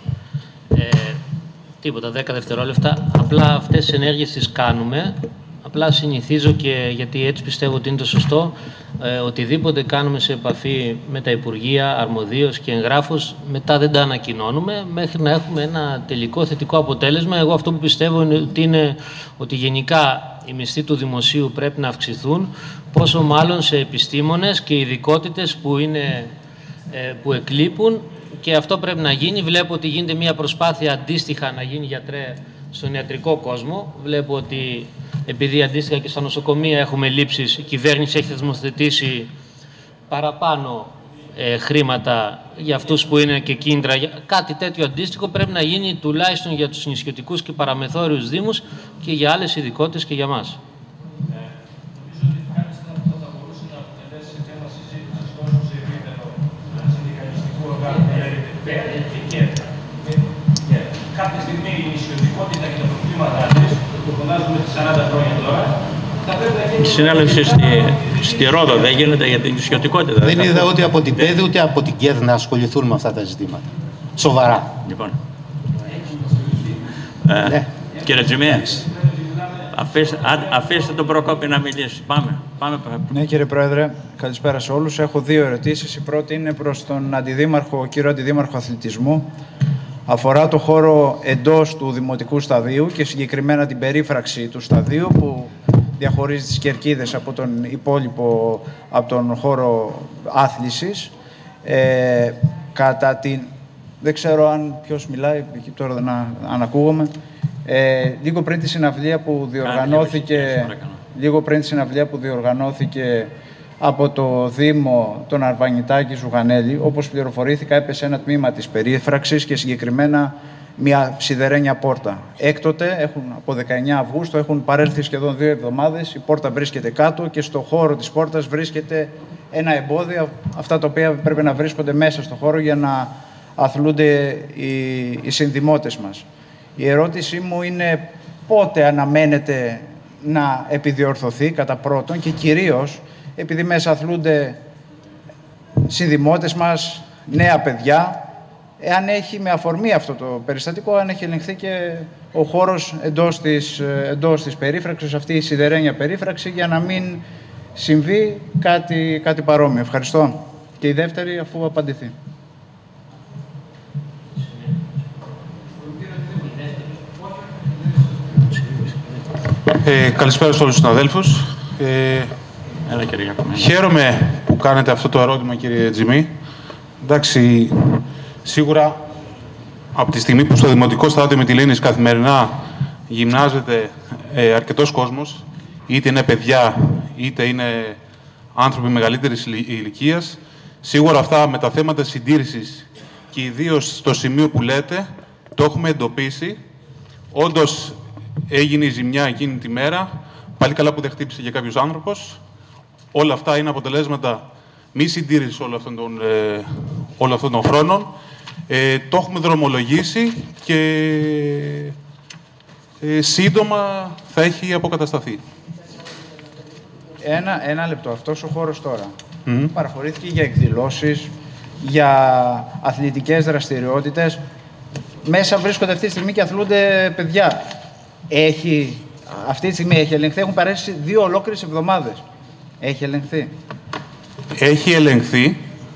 Τίποτα, 10 δευτερόλεπτα. Απλά αυτές τις ενέργειες τις κάνουμε. Απλά συνηθίζω και γιατί έτσι πιστεύω ότι είναι το σωστό, οτιδήποτε κάνουμε σε επαφή με τα Υπουργεία, αρμοδίως και εγγράφως, μετά δεν τα ανακοινώνουμε μέχρι να έχουμε ένα τελικό θετικό αποτέλεσμα. Εγώ αυτό που πιστεύω είναι ότι γενικά οι μισθοί του δημοσίου πρέπει να αυξηθούν, πόσο μάλλον σε επιστήμονες και ειδικότητες που εκλείπουν, και αυτό πρέπει να γίνει. Βλέπω ότι γίνεται μια προσπάθεια αντίστοιχα να γίνει γιατρέ στον ιατρικό κόσμο. Βλέπω ότι επειδή αντίστοιχα και στα νοσοκομεία έχουμε λήψεις, η κυβέρνηση έχει θεσμοθετήσει παραπάνω χρήματα για αυτούς που είναι και κίνητρα. Κάτι τέτοιο αντίστοιχο πρέπει να γίνει τουλάχιστον για τους νησιωτικούς και παραμεθόριους δήμους και για άλλες ειδικότητες και για μας. Κάποια στιγμή η νησιωτικότητα και τα προβλήματά της, που φωνάζουμε 40 χρόνια τώρα, θα πρέπει να γίνει... Η συνέλευση στη Ρόδο δεν γίνεται για την νησιωτικότητα. Δεν είδα ούτε από την ΠΕΔ ούτε από την ΚΕΔ να ασχοληθούν με αυτά τα ζητήματα. Σοβαρά. Λοιπόν. Κύριε Τζιμία, αφήστε τον Προκόπη να μιλήσει. Πάμε. Ναι, κύριε Πρόεδρε, καλησπέρα σε όλους. Έχω δύο ερωτήσεις. Η πρώτη είναι προς τον κύριο Αντιδήμαρχο Αθλητισμού. Αφορά το χώρο εντός του Δημοτικού Σταδίου και συγκεκριμένα την περίφραξη του σταδίου που διαχωρίζει τις κερκίδες από τον υπόλοιπο, από τον χώρο άθλησης. Δεν ξέρω αν ποιος μιλάει, τώρα δεν ακούγομαι. Λίγο πριν τη συναυλία που διοργανώθηκε από το Δήμο τον Αρβανιτάκη Ζουγανέλη, όπως πληροφορήθηκα, έπεσε ένα τμήμα της περίφραξης και συγκεκριμένα μια σιδερένια πόρτα. Έκτοτε, από 19 Αυγούστου, έχουν παρέλθει σχεδόν 2 εβδομάδες, η πόρτα βρίσκεται κάτω και στο χώρο της πόρτας βρίσκεται ένα εμπόδιο, αυτά τα οποία πρέπει να βρίσκονται μέσα στο χώρο για να αθλούνται οι συνδημότες μας. Η ερώτησή μου είναι πότε αναμένεται να επιδιορθωθεί κατά πρώτον και κυρίως επειδή μέσα αθλούνται συνδημότες μας, νέα παιδιά, εάν έχει με αφορμή αυτό το περιστατικό, αν έχει ελεγχθεί και ο χώρος εντός της περίφραξης, αυτή η σιδερένια περίφραξη, για να μην συμβεί κάτι παρόμοιο. Ευχαριστώ. Και η δεύτερη, αφού απαντηθεί. Καλησπέρα σε όλους τους συναδέλφους. Χαίρομαι που κάνετε αυτό το ερώτημα, κύριε Τζιμί. Εντάξει, σίγουρα από τη στιγμή που στο Δημοτικό Στάδιο Μυτιλήνης καθημερινά γυμνάζεται αρκετός κόσμος, είτε είναι παιδιά, είτε είναι άνθρωποι μεγαλύτερης ηλικίας, σίγουρα αυτά με τα θέματα συντήρησης και ιδίως στο σημείο που λέτε, το έχουμε εντοπίσει. Όντως έγινε η ζημιά εκείνη τη μέρα, πάλι καλά που δεν χτύπησε για κάποιος άνθρωπος. Όλα αυτά είναι αποτελέσματα μη συντήρησης όλων αυτών των χρόνων. Το έχουμε δρομολογήσει και σύντομα θα έχει αποκατασταθεί. Ένα λεπτό. Αυτός ο χώρος τώρα παραχωρήθηκε για εκδηλώσεις, για αθλητικές δραστηριότητες. Μέσα βρίσκονται αυτή τη στιγμή και αθλούνται παιδιά. Αυτή τη στιγμή έχει ελεγχθεί. Έχουν περάσει 2 ολόκληρες εβδομάδες. Έχει ελεγχθεί. Έχει ελεγχθεί.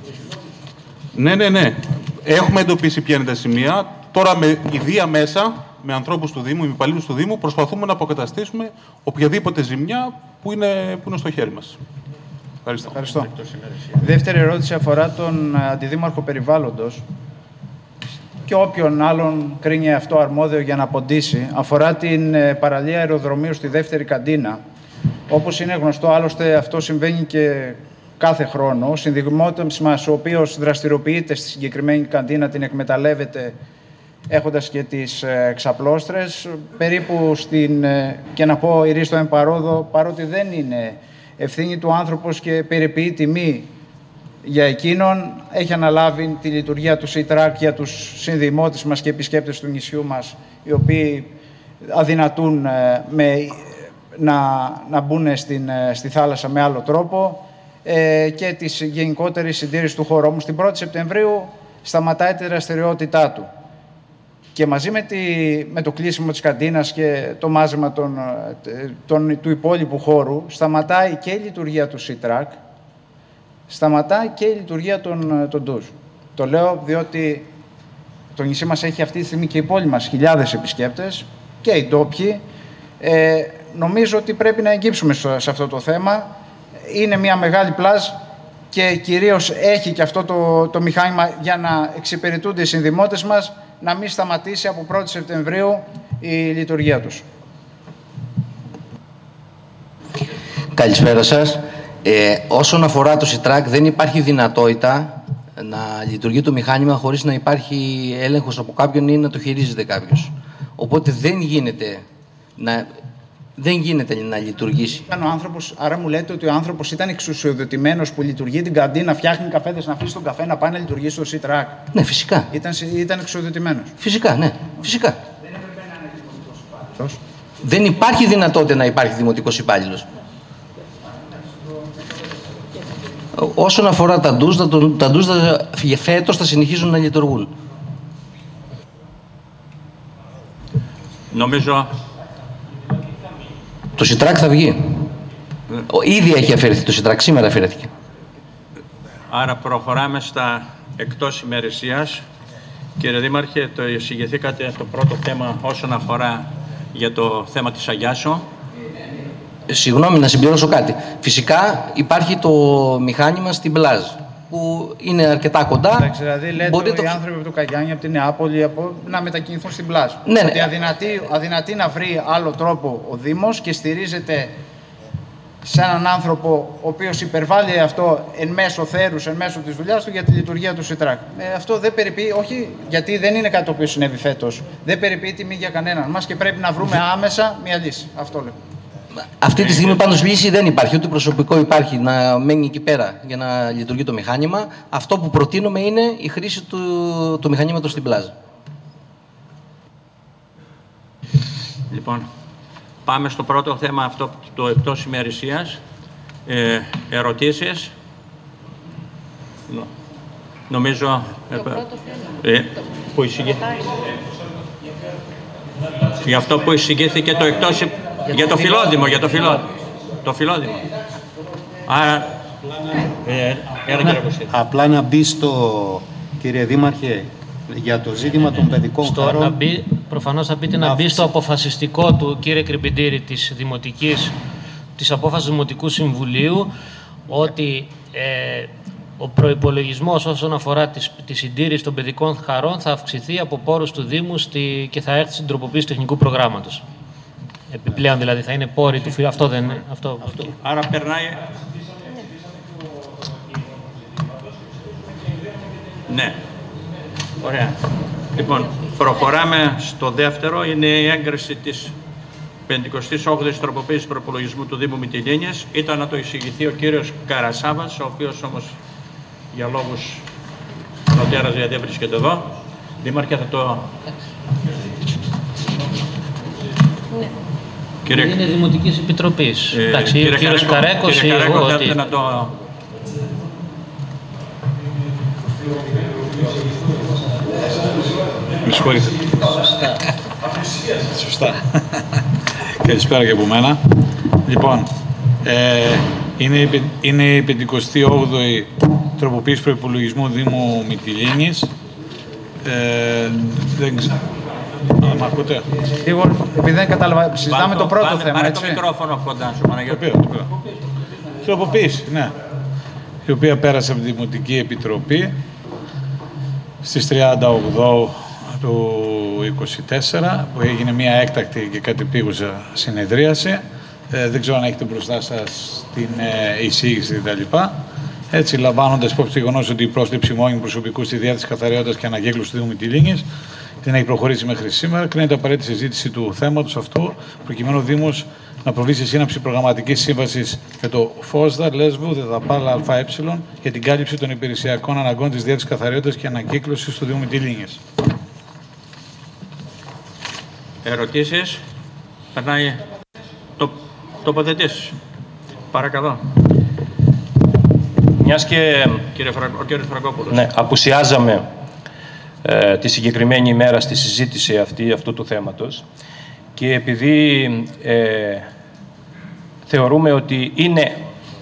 Ναι. Έχουμε εντοπίσει ποια είναι τα σημεία. Τώρα με ιδία μέσα, με ανθρώπους του Δήμου, με υπαλλήλους του Δήμου, προσπαθούμε να αποκαταστήσουμε οποιαδήποτε ζημιά που είναι στο χέρι μας. Ευχαριστώ. Δεύτερη ερώτηση αφορά τον Αντιδήμαρχο Περιβάλλοντος και όποιον άλλον κρίνει αυτό αρμόδιο για να αποντήσει. Αφορά την παραλία αεροδρομίου στη δεύτερη καντίνα. Όπως είναι γνωστό, άλλωστε αυτό συμβαίνει και κάθε χρόνο. Ο συνδημότης μας, ο οποίος δραστηριοποιείται στη συγκεκριμένη καντίνα, την εκμεταλλεύεται έχοντας και τις ξαπλώστρες, περίπου και να πω ηρίστο εμπαρόδο, παρότι δεν είναι ευθύνη του άνθρωπος και περιποιεί τιμή για εκείνον, έχει αναλάβει τη λειτουργία του ΣΥΤΡΑΚ για τους συνδημότες μας και επισκέπτες του νησιού μας, οι οποίοι αδυνατούν να μπουν στη θάλασσα με άλλο τρόπο, και της γενικότερης συντήρησης του χώρου. Όμως την 1η Σεπτεμβρίου σταματάει τη δραστηριότητά του. Και μαζί με το κλείσιμο της καντίνας και το μάζεμα του υπόλοιπου χώρου, σταματάει και η λειτουργία του ΣΥΤΡΑΚ, σταματάει και η λειτουργία των ντουζ. Το λέω διότι το νησί μας έχει αυτή τη στιγμή και η πόλη μας χιλιάδες επισκέπτες και οι ντόπιοι. Νομίζω ότι πρέπει να εγκύψουμε σε αυτό το θέμα. Είναι μια μεγάλη πλάζ και κυρίως έχει και αυτό το μηχάνημα για να εξυπηρετούνται οι συνδημότες μας, να μην σταματήσει από 1η Σεπτεμβρίου η λειτουργία τους. Καλησπέρα σας. Όσον αφορά το ΣΥΤΡΑΚ, δεν υπάρχει δυνατότητα να λειτουργεί το μηχάνημα χωρίς να υπάρχει έλεγχος από κάποιον ή να το χειρίζεται κάποιος. Οπότε δεν γίνεται να λειτουργήσει. Ο άνθρωπος, άρα μου λέτε ότι ο άνθρωπος ήταν εξουσιοδοτημένος που λειτουργεί την καντίνα, φτιάχνει καφέδες, να αφήσει τον καφέ να πάει να λειτουργήσει στο ΣΥΤΡΑΚ. Ναι, φυσικά. Ήταν εξουσιοδοτημένος. Φυσικά, ναι. Φυσικά. Δεν υπάρχει δυνατότητα να υπάρχει δημοτικός υπάλληλος. Όσον αφορά τα ντουζ φέτος θα συνεχίζουν να λειτουργούν. Νομίζω... Το ΣΥΤΡΑΚ θα βγει. Ήδη έχει αφαιρεθεί το ΣΥΤΡΑΚ, σήμερα αφαιρέθηκε. Άρα προχωράμε στα εκτός ημερησίας. Κύριε Δήμαρχε, το εισηγηθήκατε το πρώτο θέμα όσον αφορά για το θέμα της Αγιάσο. Συγγνώμη, να συμπληρώσω κάτι. Φυσικά υπάρχει το μηχάνημα στην πλάζ, που είναι αρκετά κοντά. Εντάξει, δηλαδή λέτε ότι οι άνθρωποι από το Καγιάννη, από την Νεάπολη, να μετακινηθούν στην πλάζ. Ναι, ότι αδυνατεί να βρει άλλο τρόπο ο Δήμος και στηρίζεται σε έναν άνθρωπο ο οποίος υπερβάλλει αυτό εν μέσω θέρους, εν μέσω της δουλειάς του για τη λειτουργία του ΣΥΤΡΑΚ. Αυτό δεν περιποιεί, όχι γιατί δεν είναι κάτι το οποίο συνέβη φέτος. Δεν περιποιεί τιμή για κανέναν μας και πρέπει να βρούμε άμεσα μια λύση. Αυτό λέω. Αυτή τη στιγμή πάντως λύση δεν υπάρχει, ούτε προσωπικό υπάρχει να μένει εκεί πέρα για να λειτουργεί το μηχάνημα. Αυτό που προτείνουμε είναι η χρήση του μηχανήματος στην πλάζ. Λοιπόν, πάμε στο πρώτο θέμα, αυτό το εκτός ημερησίας. Ερωτήσεις. Νομίζω... που για αυτό που εισηγήθηκε το εκτός... Για το φιλόδημο, το φιλόδημο. Άρα, απλά να μπει κύριε Δήμαρχε, για το ζήτημα των παιδικών χώρων. Προφανώς θα πείτε να μπει στο αποφασιστικό του, κύριε Κρυμπιντήρη, της απόφασης Δημοτικού Συμβουλίου, ότι ο προϋπολογισμός όσον αφορά τη συντήρηση των παιδικών χαρών θα αυξηθεί από πόρους του Δήμου και θα έρθει στην τροποποίηση τεχνικού προγράμματος. Επιπλέον δηλαδή θα είναι πόροι του φίλου. Αυτό δεν είναι. Αυτό. Άρα περνάει... Ναι. Ωραία. Λοιπόν, προχωράμε στο δεύτερο. Είναι η έγκριση της 58ης τροποποίησης προπολογισμού του Δήμου Μυτιλήνιας. Ήταν να το εισηγηθεί ο κύριος Καρασάβας, ο οποίος όμως για λόγους νοτέρας δεν βρίσκεται εδώ. Δήμαρχε, θα το... Είναι Δημοτικής Επιτροπής. Εντάξει, ο κύριος Καρέκος ή εγώ. Να το... Με συγχωρείτε. Σωστά. Καλησπέρα και από μένα. Λοιπόν, είναι η 58η τροποποίηση προϋπολογισμού Δήμου Μυτιλήνης. Δεν ξέρω. Μ' ακούτε? Λίγο, επειδή δεν κατάλαβα, συζητάμε το πρώτο θέμα, πάρε έτσι. το μικρόφωνο κοντά σου, Παναγιώτη. Τροποποίηση, ναι. Η οποία πέρασε από τη Δημοτική Επιτροπή στις 38 του 24, που έγινε μια έκτακτη και κατεπίγουσα συνεδρίαση. Δεν ξέρω αν έχετε μπροστά σας την εισήγηση κτλ. Έτσι, λαμβάνοντας υπόψη το γεγονός ότι η πρόσληψη μόνιμου προσωπικού στη διεύθυνση καθαριότητας και ανακύκλωσης του Δήμου Μυτιλήνης δεν έχει προχωρήσει μέχρι σήμερα, κρίνεται απαραίτητη συζήτηση του θέματος αυτού, προκειμένου ο Δήμος να προβεί σε σύναψη προγραμματικής σύμβασης με το ΦΟΣΔΑ, Λέσβου, ΔΕΔΑΠΑΛ, ΑΕ για την κάλυψη των υπηρεσιακών αναγκών της διεύθυνσης καθαριότητας και ανακύκλωσης του Δήμου Μυτιλήνης. Ερωτήσεις? Περνάει τοποθετήσεις. Παρακαλώ. Μιας και ο κύριος Φραγκόπουλος. Ναι, απουσιάζαμε τη συγκεκριμένη ημέρα στη συζήτηση αυτού του θέματος και επειδή θεωρούμε ότι είναι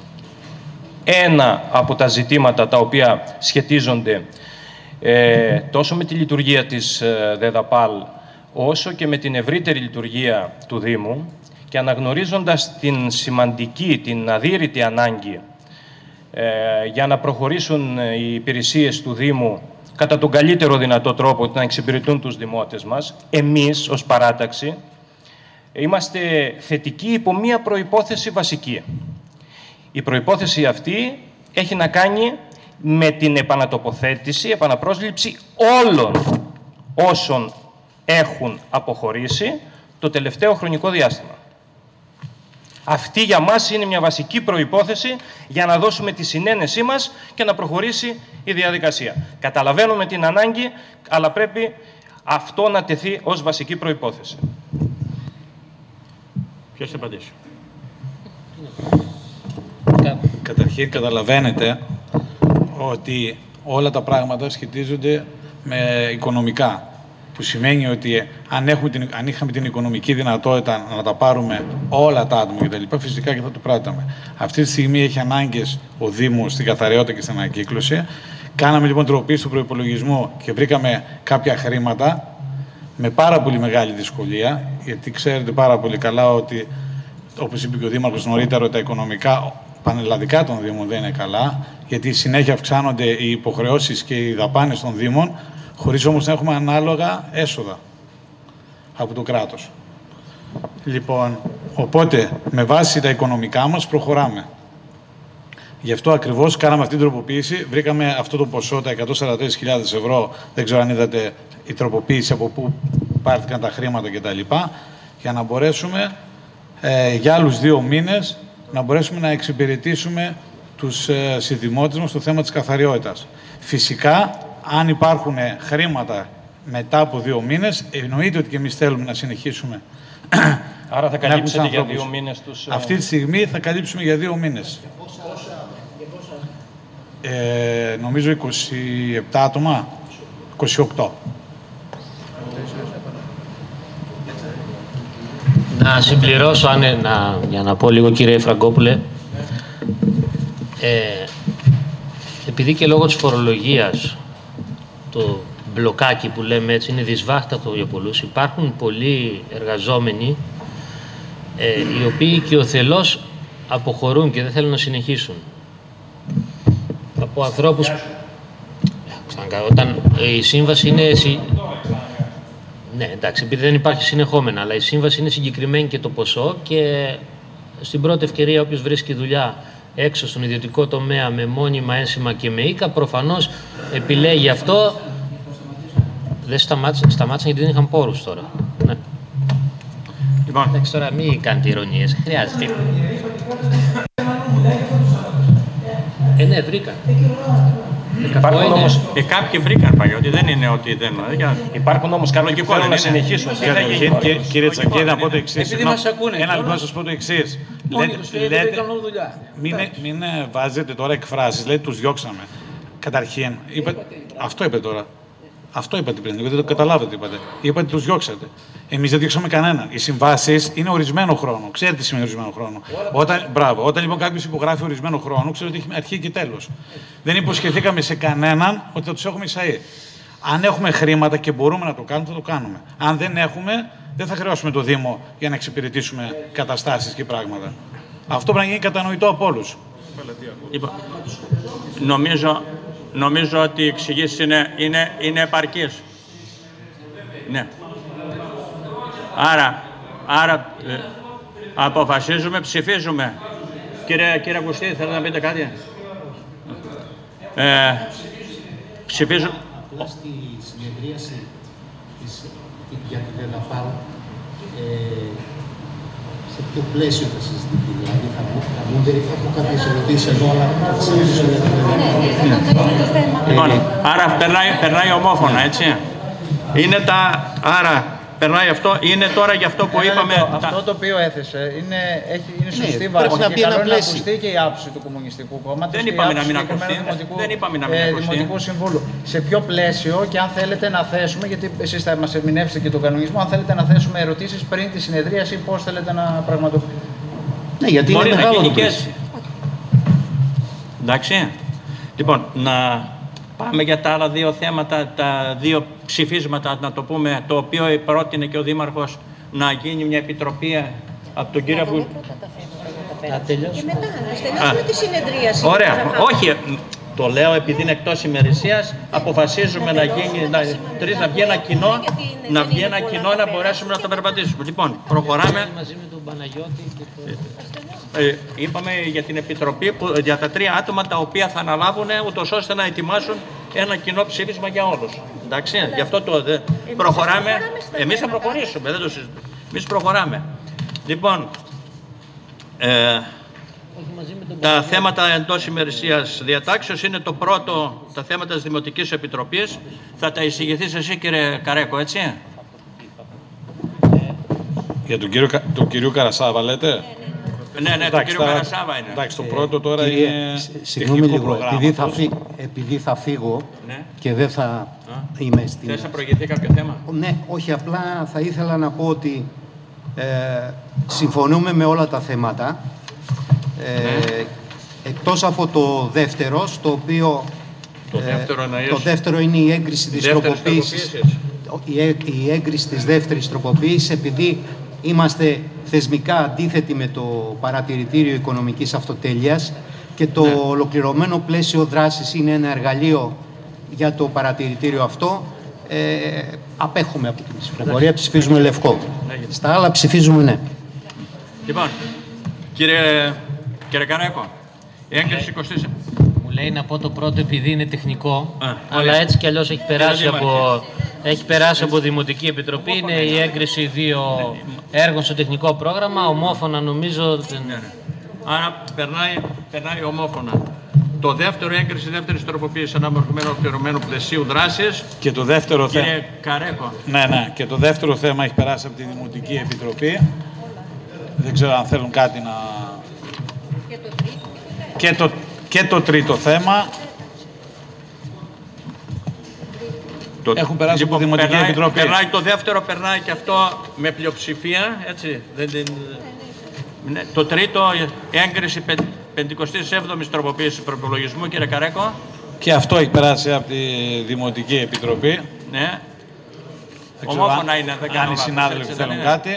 ένα από τα ζητήματα τα οποία σχετίζονται τόσο με τη λειτουργία της ΔΕΔΑΠΑΛ όσο και με την ευρύτερη λειτουργία του Δήμου και αναγνωρίζοντας την σημαντική, την αδύρυτη ανάγκη για να προχωρήσουν οι υπηρεσίες του Δήμου κατά τον καλύτερο δυνατό τρόπο να εξυπηρετούν τους δημότες μας, εμείς ως παράταξη είμαστε θετικοί υπό μία προϋπόθεση βασική. Η προϋπόθεση αυτή έχει να κάνει με την επανατοποθέτηση, επαναπρόσληψη όλων όσων έχουν αποχωρήσει το τελευταίο χρονικό διάστημα. Αυτή για μας είναι μια βασική προϋπόθεση για να δώσουμε τη συνένεσή μας και να προχωρήσει η διαδικασία. Καταλαβαίνουμε την ανάγκη, αλλά πρέπει αυτό να τεθεί ως βασική προϋπόθεση. Ποιος θα απαντήσει? Καταρχήν καταλαβαίνετε ότι όλα τα πράγματα σχετίζονται με οικονομικά. Που σημαίνει ότι αν είχαμε την οικονομική δυνατότητα να τα πάρουμε όλα τα άτομα κτλ., φυσικά και θα το πράτταμε. Αυτή τη στιγμή έχει ανάγκες ο Δήμος στην καθαριότητα και στην ανακύκλωση. Κάναμε λοιπόν τροποποίηση του προϋπολογισμού και βρήκαμε κάποια χρήματα με πάρα πολύ μεγάλη δυσκολία, γιατί ξέρετε πάρα πολύ καλά ότι, όπως είπε και ο Δήμαρχος νωρίτερα, τα οικονομικά πανελλαδικά των Δήμων δεν είναι καλά, γιατί συνέχεια αυξάνονται οι υποχρεώσεις και οι δαπάνες των Δήμων, χωρίς όμως να έχουμε ανάλογα έσοδα από το κράτος. Λοιπόν, οπότε, με βάση τα οικονομικά μας προχωράμε. Γι' αυτό ακριβώς κάναμε αυτή την τροποποίηση. Βρήκαμε αυτό το ποσό, τα 144.000 ευρώ, δεν ξέρω αν είδατε η τροποποίηση από πού πάρθηκαν τα χρήματα κτλ. Για να μπορέσουμε για άλλους 2 μήνες να μπορέσουμε να εξυπηρετήσουμε τους συνδημότες μας στο θέμα της καθαριότητας. Φυσικά, αν υπάρχουν χρήματα μετά από 2 μήνες, εννοείται ότι και εμείς θέλουμε να συνεχίσουμε. Άρα θα καλύψετε για 2 μήνες τους... Αυτή τη στιγμή θα καλύψουμε για 2 μήνες. Νομίζω 27 άτομα, 28. Να συμπληρώσω, για να πω λίγο, κύριε Φραγκόπουλε, επειδή και λόγω της φορολογίας το μπλοκάκι που λέμε έτσι είναι δυσβάχτατο για πολλούς, υπάρχουν πολλοί εργαζόμενοι οι οποίοι και οθελώς αποχωρούν και δεν θέλουν να συνεχίσουν. Από ανθρώπους... Όταν η σύμβαση είναι... Ναι, εντάξει, επειδή δεν υπάρχει συνεχόμενα, αλλά η σύμβαση είναι συγκεκριμένη και το ποσό και στην πρώτη ευκαιρία όποιος βρίσκει δουλειά έξω στον ιδιωτικό τομέα με μόνιμα ένσημα και με οίκα, προφανώς επιλέγει αυτό. Δεν σταμάτησαν γιατί δεν είχαν πόρους τώρα. Ναι. Λοιπόν, εντάξει, τώρα μην κάνετε ειρωνίες, χρειάζεται. Ναι, βρήκα. Κάποιοι βρήκαν πάλι, ότι δεν είναι ότι δεν. Υπάρχουν όμως κάποιοι που θέλουν να συνεχίσουν. Κύριε Τσακίδη, να πω το εξής. Επειδή μας ακούνε. Ένα λεπτό να σας πω το εξής. Μην βάζετε τώρα εκφράσεις, λέτε τους διώξαμε. Καταρχήν, αυτό είπε τώρα. Αυτό είπατε πριν, δεν το καταλάβατε τι είπατε. Είπατε τους διώξατε. Εμείς δεν διώξαμε κανέναν. Οι συμβάσεις είναι ορισμένο χρόνο. Ξέρετε τι σημαίνει ορισμένο χρόνο. Όταν λοιπόν κάποιος υπογράφει ορισμένο χρόνο, ξέρω ότι έχει αρχή και τέλος. Δεν υποσχεθήκαμε σε κανέναν ότι θα τους έχουμε εισαεί. Αν έχουμε χρήματα και μπορούμε να το κάνουμε, θα το κάνουμε. Αν δεν έχουμε, δεν θα χρεώσουμε το Δήμο για να εξυπηρετήσουμε καταστάσεις και πράγματα. Αυτό πρέπει να γίνει κατανοητό από όλους. Νομίζω ότι οι εξηγήσεις είναι επαρκείς. Ναι. Άρα αποφασίζουμε, ψηφίζουμε. Κύριε Αυγουστίδη, θέλετε να πείτε κάτι? Ψηφίζουμε. Στη συνεδρίαση για την ΔΕΛΑΠΑΛ, σε ποιο πλαίσιο θα συζητηθεί, δηλαδή θα πω κάποιες ερωτήσεις εδώ, αλλά θα συζητήσω για την ΔΕΛΑΠΑΛ. Λοιπόν, άρα περνάει ομόφωνα, έτσι. Άρα περνάει αυτό, είναι τώρα για αυτό που είπαμε. Αυτό το οποίο έθεσε είναι σωστή βάση και καλό είναι να ακουστεί και η άποψη του Κομμουνιστικού Κόμματος. Δεν είπαμε να μην ακουστεί. Δημοτικού Συμβούλου. Σε ποιο πλαίσιο και αν θέλετε να θέσουμε, γιατί εσείς θα μας ερμηνεύσετε και τον κανονισμό, αν θέλετε να θέσουμε ερωτήσεις πριν τη συνεδρίαση, πώς θέλετε να πραγματοποιήσουμε. Ναι, γιατί μπορεί είναι μεγάλο να γίνει το και έτσι. Εντάξει. Λοιπόν, να πάμε για τα άλλα δύο θέματα, τα δύο ψηφίσματα, να το πούμε, το οποίο πρότεινε και ο Δήμαρχος να γίνει μια επιτροπή από τον κύριο Αυγουστίδη. Και μετά να στελέσουμε τη συνεδρίαση. Ωραία. Όχι, το λέω επειδή είναι εκτός ημερησίας, αποφασίζουμε να βγει ένα κοινό να μπορέσουμε να το περπατήσουμε. Λοιπόν, προχωράμε. Μαζί με τον Παναγιώτη και είπαμε για την επιτροπή, για τα 3 άτομα τα οποία θα αναλάβουν, ούτως ώστε να ετοιμάσουν ένα κοινό ψήφισμα για όλους. Εντάξει, γι' αυτό προχωράμε. Εμείς θα προχωρήσουμε, δεν το συζητούμε. Εμείς προχωράμε. Λοιπόν, τα θέματα εντός ημερησίας διατάξεως είναι το πρώτο, τα θέματα της Δημοτικής Επιτροπής. Θα τα εισηγηθείς εσύ, κύριε Καρέκο, έτσι. Για τον κύριο Καρασάβα λέτε. Ναι, τον κύριο Καρασάβα είναι. Εντάξει, το πρώτο τώρα είναι συγγνώμη λίγο, επειδή θα φύγω και δεν θα είμαι στην... Θες να προηγηθεί κάποιο θέμα? Ναι, όχι, απλά θα ήθελα να πω ότι συμφωνούμε με όλα τα θέματα, εκτός από το δεύτερο, στο οποίο το δεύτερο είναι η έγκριση της τροποποίησης. Η έγκριση της δεύτερης τροποποίησης, επειδή είμαστε θεσμικά αντίθετοι με το Παρατηρητήριο Οικονομικής Αυτοτέλειας και το ολοκληρωμένο πλαίσιο δράσης είναι ένα εργαλείο για το παρατηρητήριο αυτό, απέχουμε από την ψηφοφορία, ψηφίζουμε λευκό. Στα άλλα ψηφίζουμε ναι. Λοιπόν, κύριε Καρέκο, η έγκριση 20... Μου λέει να πω το πρώτο επειδή είναι τεχνικό, αλλά έτσι κι αλλιώς έχει περάσει από Δημοτική Επιτροπή. Είναι η έγκριση 2 έργων στο τεχνικό πρόγραμμα, ομόφωνα νομίζω. Άρα περνάει ομόφωνα. Το δεύτερο, έγκριση δεύτερης τροποποίησης αναμορφωμένου ολοκληρωμένου πλαισίου δράσης. Και το δεύτερο θέμα. Κύριε Καρέκο. Ναι, και το δεύτερο θέμα έχει περάσει από τη Δημοτική Επιτροπή. Δεν ξέρω αν θέλουν κάτι να... Και το τρίτο θέμα. Έχουν περάσει από τη Δημοτική Επιτροπή. Περνάει το δεύτερο, περνάει και αυτό με πλειοψηφία, έτσι. Το τρίτο, έγκριση 57ης τροποποίησης του προϋπολογισμού, κύριε Καρέκο. Και αυτό έχει περάσει από τη Δημοτική Επιτροπή. Ναι. Ομόφωνα είναι, δεν κάνω αν οι συνάδελφοι θέλουν κάτι.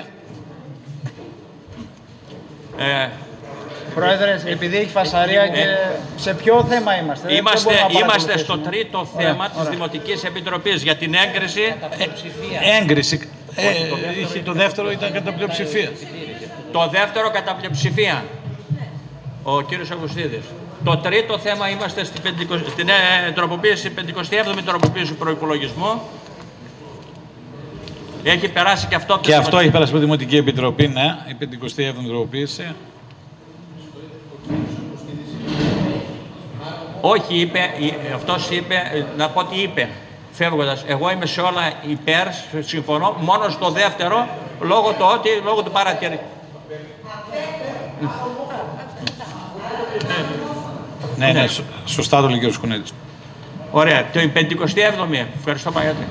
Πρόεδρε, επειδή έχει φασαρία και σε ποιο θέμα είμαστε. Είμαστε στο τρίτο θέμα της Δημοτικής Επιτροπής για την έγκριση. Έγκριση. Το δεύτερο ήταν κατά πλειοψηφία. Το δεύτερο κατά πλειοψηφία. Ο κύριος Αυγουστίδης. Το τρίτο θέμα είμαστε στην τροποποίηση, 57η τροποποίηση του προϋπολογισμού. Έχει περάσει και αυτό. Και αυτό έχει περάσει από τη Δημοτική Επιτροπή, ναι, η 57η τροποποίηση. Όχι, είπε, αυτός είπε, να πω τι είπε, φεύγοντας. Εγώ είμαι σε όλα υπέρ, συμφωνώ, μόνο στο δεύτερο, λόγω του παρατηρητή. Ναι, σωστά το λέει ο κ. Κουνέτης. Ωραία, το 57η, ευχαριστώ Παγιάτη.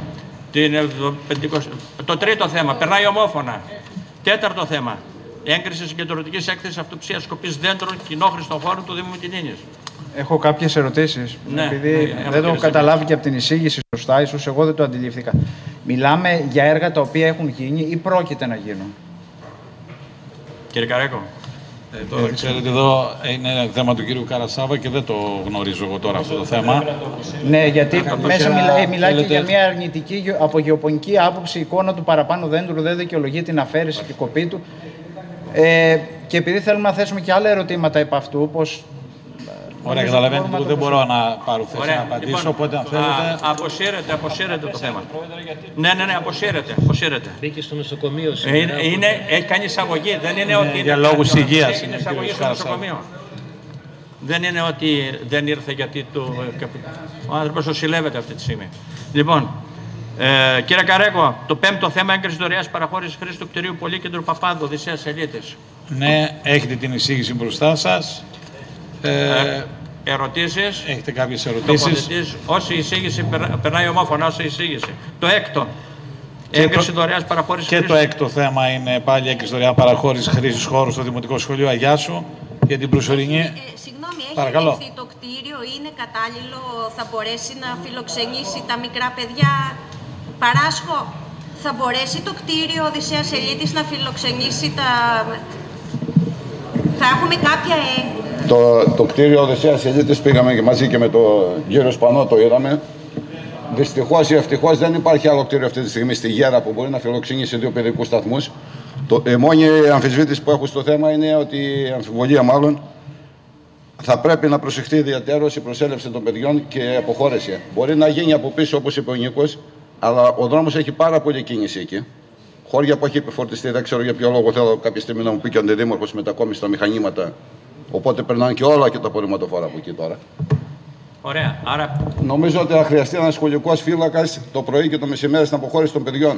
Το τρίτο θέμα, περνάει ομόφωνα. Τέταρτο θέμα, έγκριση συγκεντρωτικής έκθεσης αυτοψίας σκοπής δέντρων κοινόχρηστων χώρων του Δήμου Μυτιλήνης. Έχω κάποιες ερωτήσεις. Ναι, επειδή δεν το καταλάβει και από την εισήγηση σωστά, ίσως εγώ δεν το αντιλήφθηκα. Μιλάμε για έργα τα οποία έχουν γίνει ή πρόκειται να γίνουν? Κύριε Καρέκο. Τώρα ξέρετε, εδώ είναι θέμα του κύριου Καρασάβα και δεν το γνωρίζω εγώ τώρα αυτό το θέμα. Ναι, γιατί μέσα μιλάει και για μια αρνητική από γεωπονική άποψη εικόνα του παραπάνω δέντρου, δεν δικαιολογεί την αφαίρεση και κοπή του. Και επειδή θέλουμε να θέσουμε και άλλα ερωτήματα επ' αυτού, πως... Ωραία, καταλαβαίνετε, δεν μπορώ να πάρω θέση να απαντήσω, λοιπόν, οπότε αν θέλετε... Αποσύρετε το θέμα. Ναι, αποσύρετε. Μπήκε στο νοσοκομείο. Έχει κάνει εισαγωγή, δεν είναι ότι... Για λόγους υγείας είναι εισαγωγή στο νοσοκομείο. Δεν είναι ότι δεν ήρθε γιατί ο άνθρωπος οσυλεύεται αυτή τη στιγμή. Λοιπόν, κύριε Καρέκο, το πέμπτο θέμα, έγκριση δωρεάς παραχώρησης χρήσης του κτηρίου Πολύκεντρου Παπάδου, Οδυσσέας Ελίτης. Ναι, έχετε την εισήγηση μπροστά σας. Ερωτήσεις. Έχετε κάποιες ερωτήσεις. Όση εισήγηση περνάει ομόφωνα, όση εισήγηση. Το έκτο. Έγκριση δωρεάς παραχώρησης χρήσης. Και το έκτο θέμα είναι πάλι έγκριση δωρεάν παραχώρησης χρήσης χώρου στο Δημοτικό Σχολείο Αγιάσου για την προσωρινή. Συγγνώμη, έχει ελεγχθεί το κτίριο, είναι κατάλληλο, θα μπορέσει να φιλοξενήσει τα μικρά παιδιά? Παράσχω, θα μπορέσει το κτίριο Οδυσσέας Ελίτης να φιλοξενήσει τα... Θα έχουμε κάποια... Το κτίριο Οδυσσέας Ελίτης πήγαμε και μαζί και με τον κύριο Σπανό το είδαμε. Δυστυχώς ή ευτυχώς δεν υπάρχει άλλο κτίριο αυτή τη στιγμή στη Γέρα που μπορεί να φιλοξενήσει 2 παιδικούς σταθμούς. Η μόνη αμφισβήτηση που έχω στο θέμα είναι ότι η αμφιβολία μάλλον θα πρέπει να προσεχθεί ιδιαίτερως η προσέλευση των παιδιών και η αποχώρηση. Μπορεί να γίνει από πίσω όπως είπε ο Νίκος, αλλά ο δρόμος έχει πάρα πολλή κίνηση εκεί. Χώρια που έχει επιφορτιστεί, δεν ξέρω για ποιο λόγο, θέλω κάποια στιγμή να μου πει και ο αντιδήμαρχος μετακόμιση στα μηχανήματα. Οπότε περνάνε και όλα και τα απορριμματοφόρα από εκεί τώρα. Ωραία. Άρα... Νομίζω ότι θα χρειαστεί ένας σχολικός φύλακας το πρωί και το μεσημέρι στην αποχώρηση των παιδιών.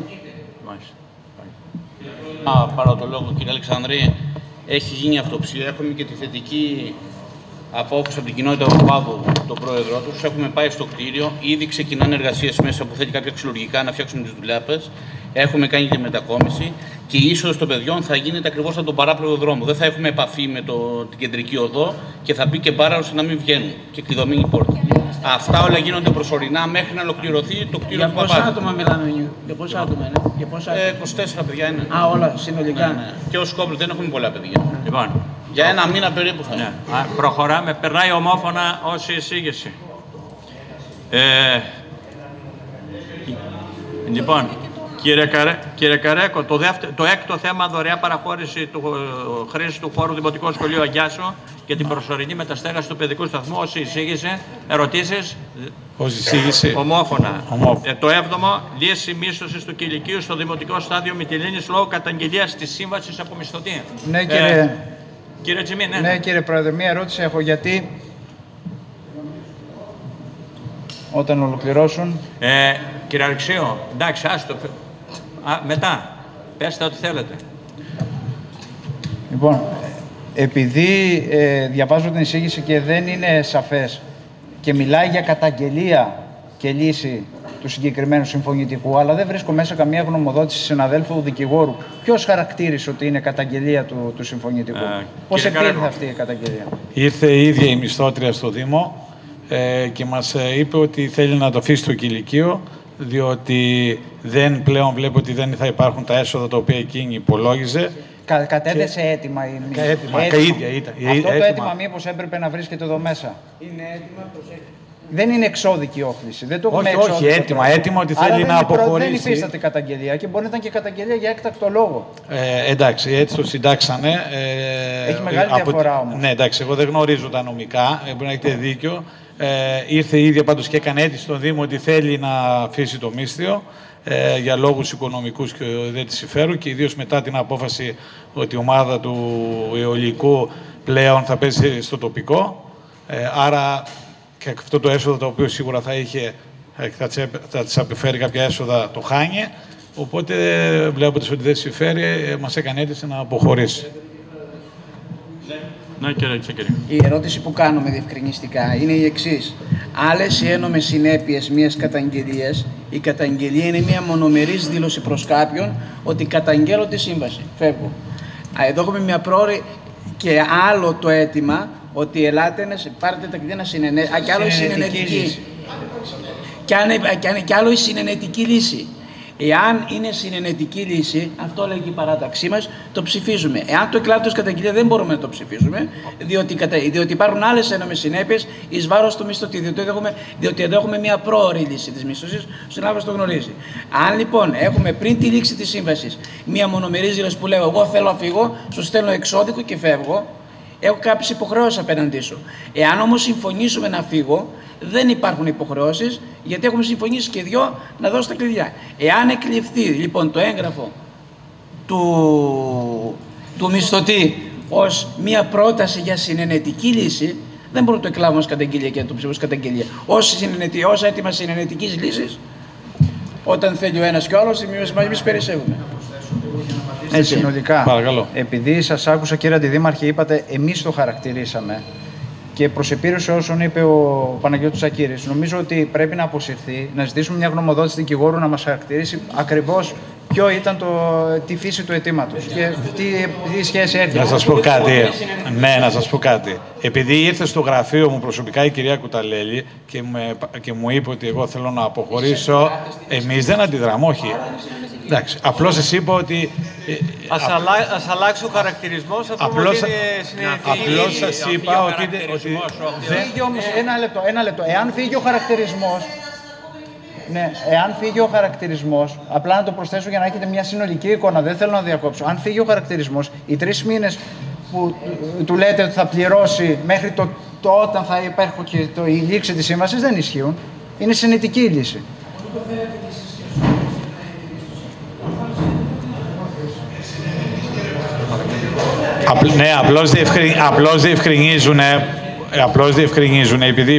Πάρω το λόγο, κύριε Αλεξανδρή. Έχει γίνει αυτοψία. Έχουμε και τη θετική απόφαση από την κοινότητα Παπάδου, τον πρόεδρό του. Έχουμε πάει στο κτίριο. Ήδη ξεκινάνε εργασίες μέσα που θέλει κάποια ξυλουργικά να φτιάξουμε τις δουλάπες. Έχουμε κάνει τη μετακόμιση και η είσοδος των παιδιών θα γίνεται ακριβώς από τον παράπλευρο δρόμο. Δεν θα έχουμε επαφή με την κεντρική οδό και θα μπει και μπάρα ώστε να μην βγαίνουν και κλειδωμένη η πόρτα. Αυτά όλα γίνονται προσωρινά μέχρι να ολοκληρωθεί το κτίριο του Παπάδου. Για πόσα άτομα μιλάμε, για πόσα άτομα είναι? Για πόσα άτομα? 24 παιδιά είναι. Α, όλα συνολικά. Ναι. Και ως κόμπλεξ δεν έχουμε πολλά παιδιά. Λοιπόν, για ένα μήνα περίπου θα είναι. Ναι. Προχωράμε, περνάει ομόφωνα όση εισήγηση. Λοιπόν, κύριε Καρέκο, το έκτο θέμα, δωρεά παραχώρηση χρήση του χώρου Δημοτικού Σχολείου Αγιάσου και την προσωρινή μεταστέγαση του παιδικού σταθμού, όσοι εισήγησε. Ερωτήσεις? Όσοι εισήγησε. Ομόφωνα. Το έβδομο, λύση μίσθωσης του κηλικείου στο Δημοτικό Στάδιο Μυτιλήνης λόγω καταγγελίας της σύμβασης από μισθωτή. Ναι, κύριε. Κύριε Τζιμί, ναι, κύριε Πρόεδρε, μία ερώτηση έχω, γιατί όταν ολοκληρώσουν... Κύριε Αλεξίου, εντάξει, άστο. Μετά, πέστε ό,τι θέλετε. Λοιπόν, επειδή διαβάζω την εισήγηση και δεν είναι σαφές και μιλάει για καταγγελία και λύση του συγκεκριμένου συμφωνητικού, αλλά δεν βρίσκω μέσα καμία γνωμοδότηση συναδέλφου δικηγόρου. Ποιος χαρακτήρισε ότι είναι καταγγελία του συμφωνητικού? Πώς επήλθε αυτή η καταγγελία? Ήρθε η ίδια η μισθώτρια στο Δήμο και μας είπε ότι θέλει να το αφήσει στο κηλικείο, διότι πλέον βλέπει ότι δεν θα υπάρχουν τα έσοδα τα οποία εκείνη υπολόγιζε. Κατέθεσε έτοιμα η ίδια ήταν. Αυτό το έτοιμα μήπως έπρεπε να βρίσκεται εδώ μέσα? Είναι έτοιμα, προσέχετε. Δεν είναι εξώδικη όχληση. Δεν το όχι, έτοιμα ότι θέλει να αποχωρήσει. Δεν υφίσταται καταγγελία και μπορεί να ήταν και καταγγελία για έκτακτο λόγο. Εντάξει, έτσι το συντάξανε. Έχει μεγάλη διαφορά όμως. Ναι, εντάξει, εγώ δεν γνωρίζω τα νομικά, μπορεί να έχετε δίκιο. Ήρθε η ίδια πάντως και έκανε αίτηση στον Δήμο ότι θέλει να αφήσει το μίσθιο για λόγους οικονομικούς και δεν τη συμφέρουν, και ιδίως μετά την απόφαση ότι η ομάδα του αιωλικού πλέον θα πέσει στο τοπικό. Άρα και αυτό το έσοδο το οποίο σίγουρα θα της απεφέρει κάποια έσοδα, το χάνει. Οπότε, βλέποντας ότι δεν συμφέρει, μας έκανε αίτηση να αποχωρήσει. Ναι, κύριε Τσακυρή. Η ερώτηση που κάνουμε διευκρινιστικά είναι η εξής. Άλλες οι ένομες συνέπειες μιας καταγγελίας, η καταγγελία είναι μια μονομερής δήλωση προς κάποιον ότι καταγγέλλω τη σύμβαση. Φεύγω. Εδώ έχουμε μια πρόορη και άλλο το αίτημα ότι ελάτε να πάρετε τα κλειδιά και άλλο η συνενετική. Και άλλο η συνενετική λύση. Εάν είναι συνενετική λύση, αυτό λέγει η παράταξή μας, το ψηφίζουμε. Εάν το εκλάβει ως καταγγελία δεν μπορούμε να το ψηφίζουμε, διότι υπάρχουν άλλες ένομες συνέπειες εις βάρος του μισθωτή. Διότι εδώ έχουμε μια πρόωρη λύση της μισθωσής, ο συνάδελφος το γνωρίζει. Αν λοιπόν έχουμε πριν τη λήξη της σύμβασης μια μονομερή δήλωση που λέω εγώ θέλω να φύγω, σου στέλνω εξώδικο και φεύγω, έχω κάποιες υποχρεώσεις απέναντί σου. Εάν όμως συμφωνήσουμε να φύγω, δεν υπάρχουν υποχρεώσεις, γιατί έχουμε συμφωνήσει και δυο να δώσω τα κλειδιά. Εάν εκλειφθεί λοιπόν το έγγραφο του μισθωτή ως μία πρόταση για συνενετική λύση, δεν μπορούμε να το εκλάβουμε ως καταγγελία και να το ψηφίσουμε ως καταγγελία. Ως έτοιμα συνενετικής λύσης, όταν θέλει ο ένας και ο άλλος, εμείς περισσεύουμε. Συνολικά, παρακαλώ. Επειδή σας άκουσα, κύριε Αντιδήμαρχε, είπατε εμείς το χαρακτηρίσαμε και προς επίρρωση όσων είπε ο Παναγιώτης Σακύρης, νομίζω ότι πρέπει να αποσυρθεί, να ζητήσουμε μια γνωμοδότηση δικηγόρου να μας χαρακτηρίσει ακριβώς ποιο ήταν τη φύση του αιτήματος και τι σχέση έρχεται. Να σας πω κάτι. Ναι, να σας πω κάτι. Επειδή ήρθε στο γραφείο μου προσωπικά η κυρία Κουταλέλη και μου είπε ότι εγώ θέλω να αποχωρήσω, εμείς δεν αντιδράμε, όχι. Εντάξει, απλώς σας είπα ότι... Ας αλλάξει ο χαρακτηρισμός, απλώς σας είπα ότι... Ένα λεπτό. Εάν φύγει ο χαρακτηρισμός, ναι, εάν φύγει ο χαρακτηρισμός, απλά να το προσθέσω για να έχετε μια συνολική εικόνα, δεν θέλω να διακόψω. Αν φύγει ο χαρακτηρισμός, οι 3 μήνες που του λέτε ότι θα πληρώσει μέχρι το όταν θα υπάρχει και η λήξη της σύμβασης δεν ισχύουν. Είναι συνετική η λύση. Ναι, απλώς διευκρινίζουν, επειδή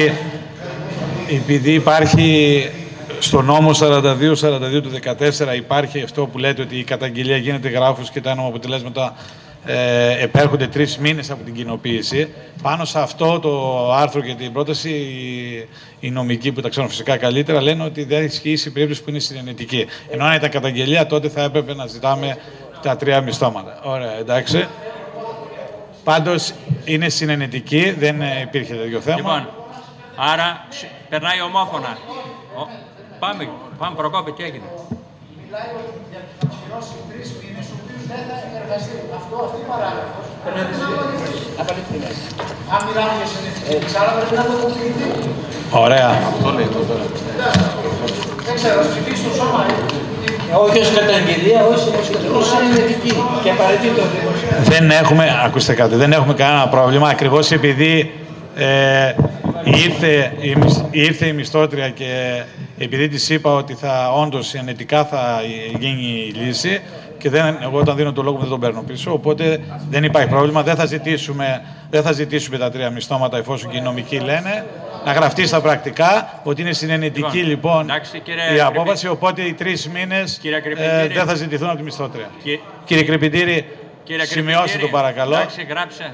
υπάρχει στο νόμο 42 του 2014 υπάρχει αυτό που λέτε ότι η καταγγελία γίνεται γράφος και τα ένομα αποτελέσματα επέρχονται 3 μήνες από την κοινοποίηση. Πάνω σε αυτό το άρθρο και την πρόταση οι νομικοί που τα ξέρουν φυσικά καλύτερα λένε ότι δεν ισχύει η περίπτωση που είναι συνενετική. Ενώ αν ήταν καταγγελία τότε θα έπρεπε να ζητάμε τα 3 μισθώματα. Ωραία, εντάξει. Πάντως είναι συνενετική, δεν υπήρχε τέτοιο θέμα. Λοιπόν, άρα περνάει ομόφωνα. Πάμε Προκόπη, τι έγινε. Μιλάει ότι για να πληρώσει 3 μήνες, ο οποίος δεν θα εργαστεί. Αυτή η παράγραφος πρέπει να απαλληφθεί. Αν μιλάμε για συνενετική, άρα πρέπει να το αποφυγηθεί. Ωραία. Αυτό λέει το τώρα. Δεν ξέρω, ψηφίσει το σώμα. Όχι ως καταγγελία, όχι ως συνενετική και απαραίτητο. Δεν έχουμε, ακούστε κάτι, δεν έχουμε κανένα πρόβλημα, ακριβώς επειδή ήρθε η μισθώτρια και επειδή της είπα ότι όντως συνενετικά θα γίνει η λύση και εγώ όταν δίνω το λόγο δεν τον παίρνω πίσω, οπότε δεν υπάρχει πρόβλημα, δεν θα ζητήσουμε τα 3 μισθώματα εφόσον και οι νομικοί λένε, να γραφτεί στα πρακτικά ότι είναι συνενετική λοιπόν η απόφαση, οπότε οι 3 μήνες δεν θα ζητηθούν από τη μισθώτρια. Κύριε Κρεπιτήρη, σημειώστε το παρακαλώ. Εντάξει, γράψε.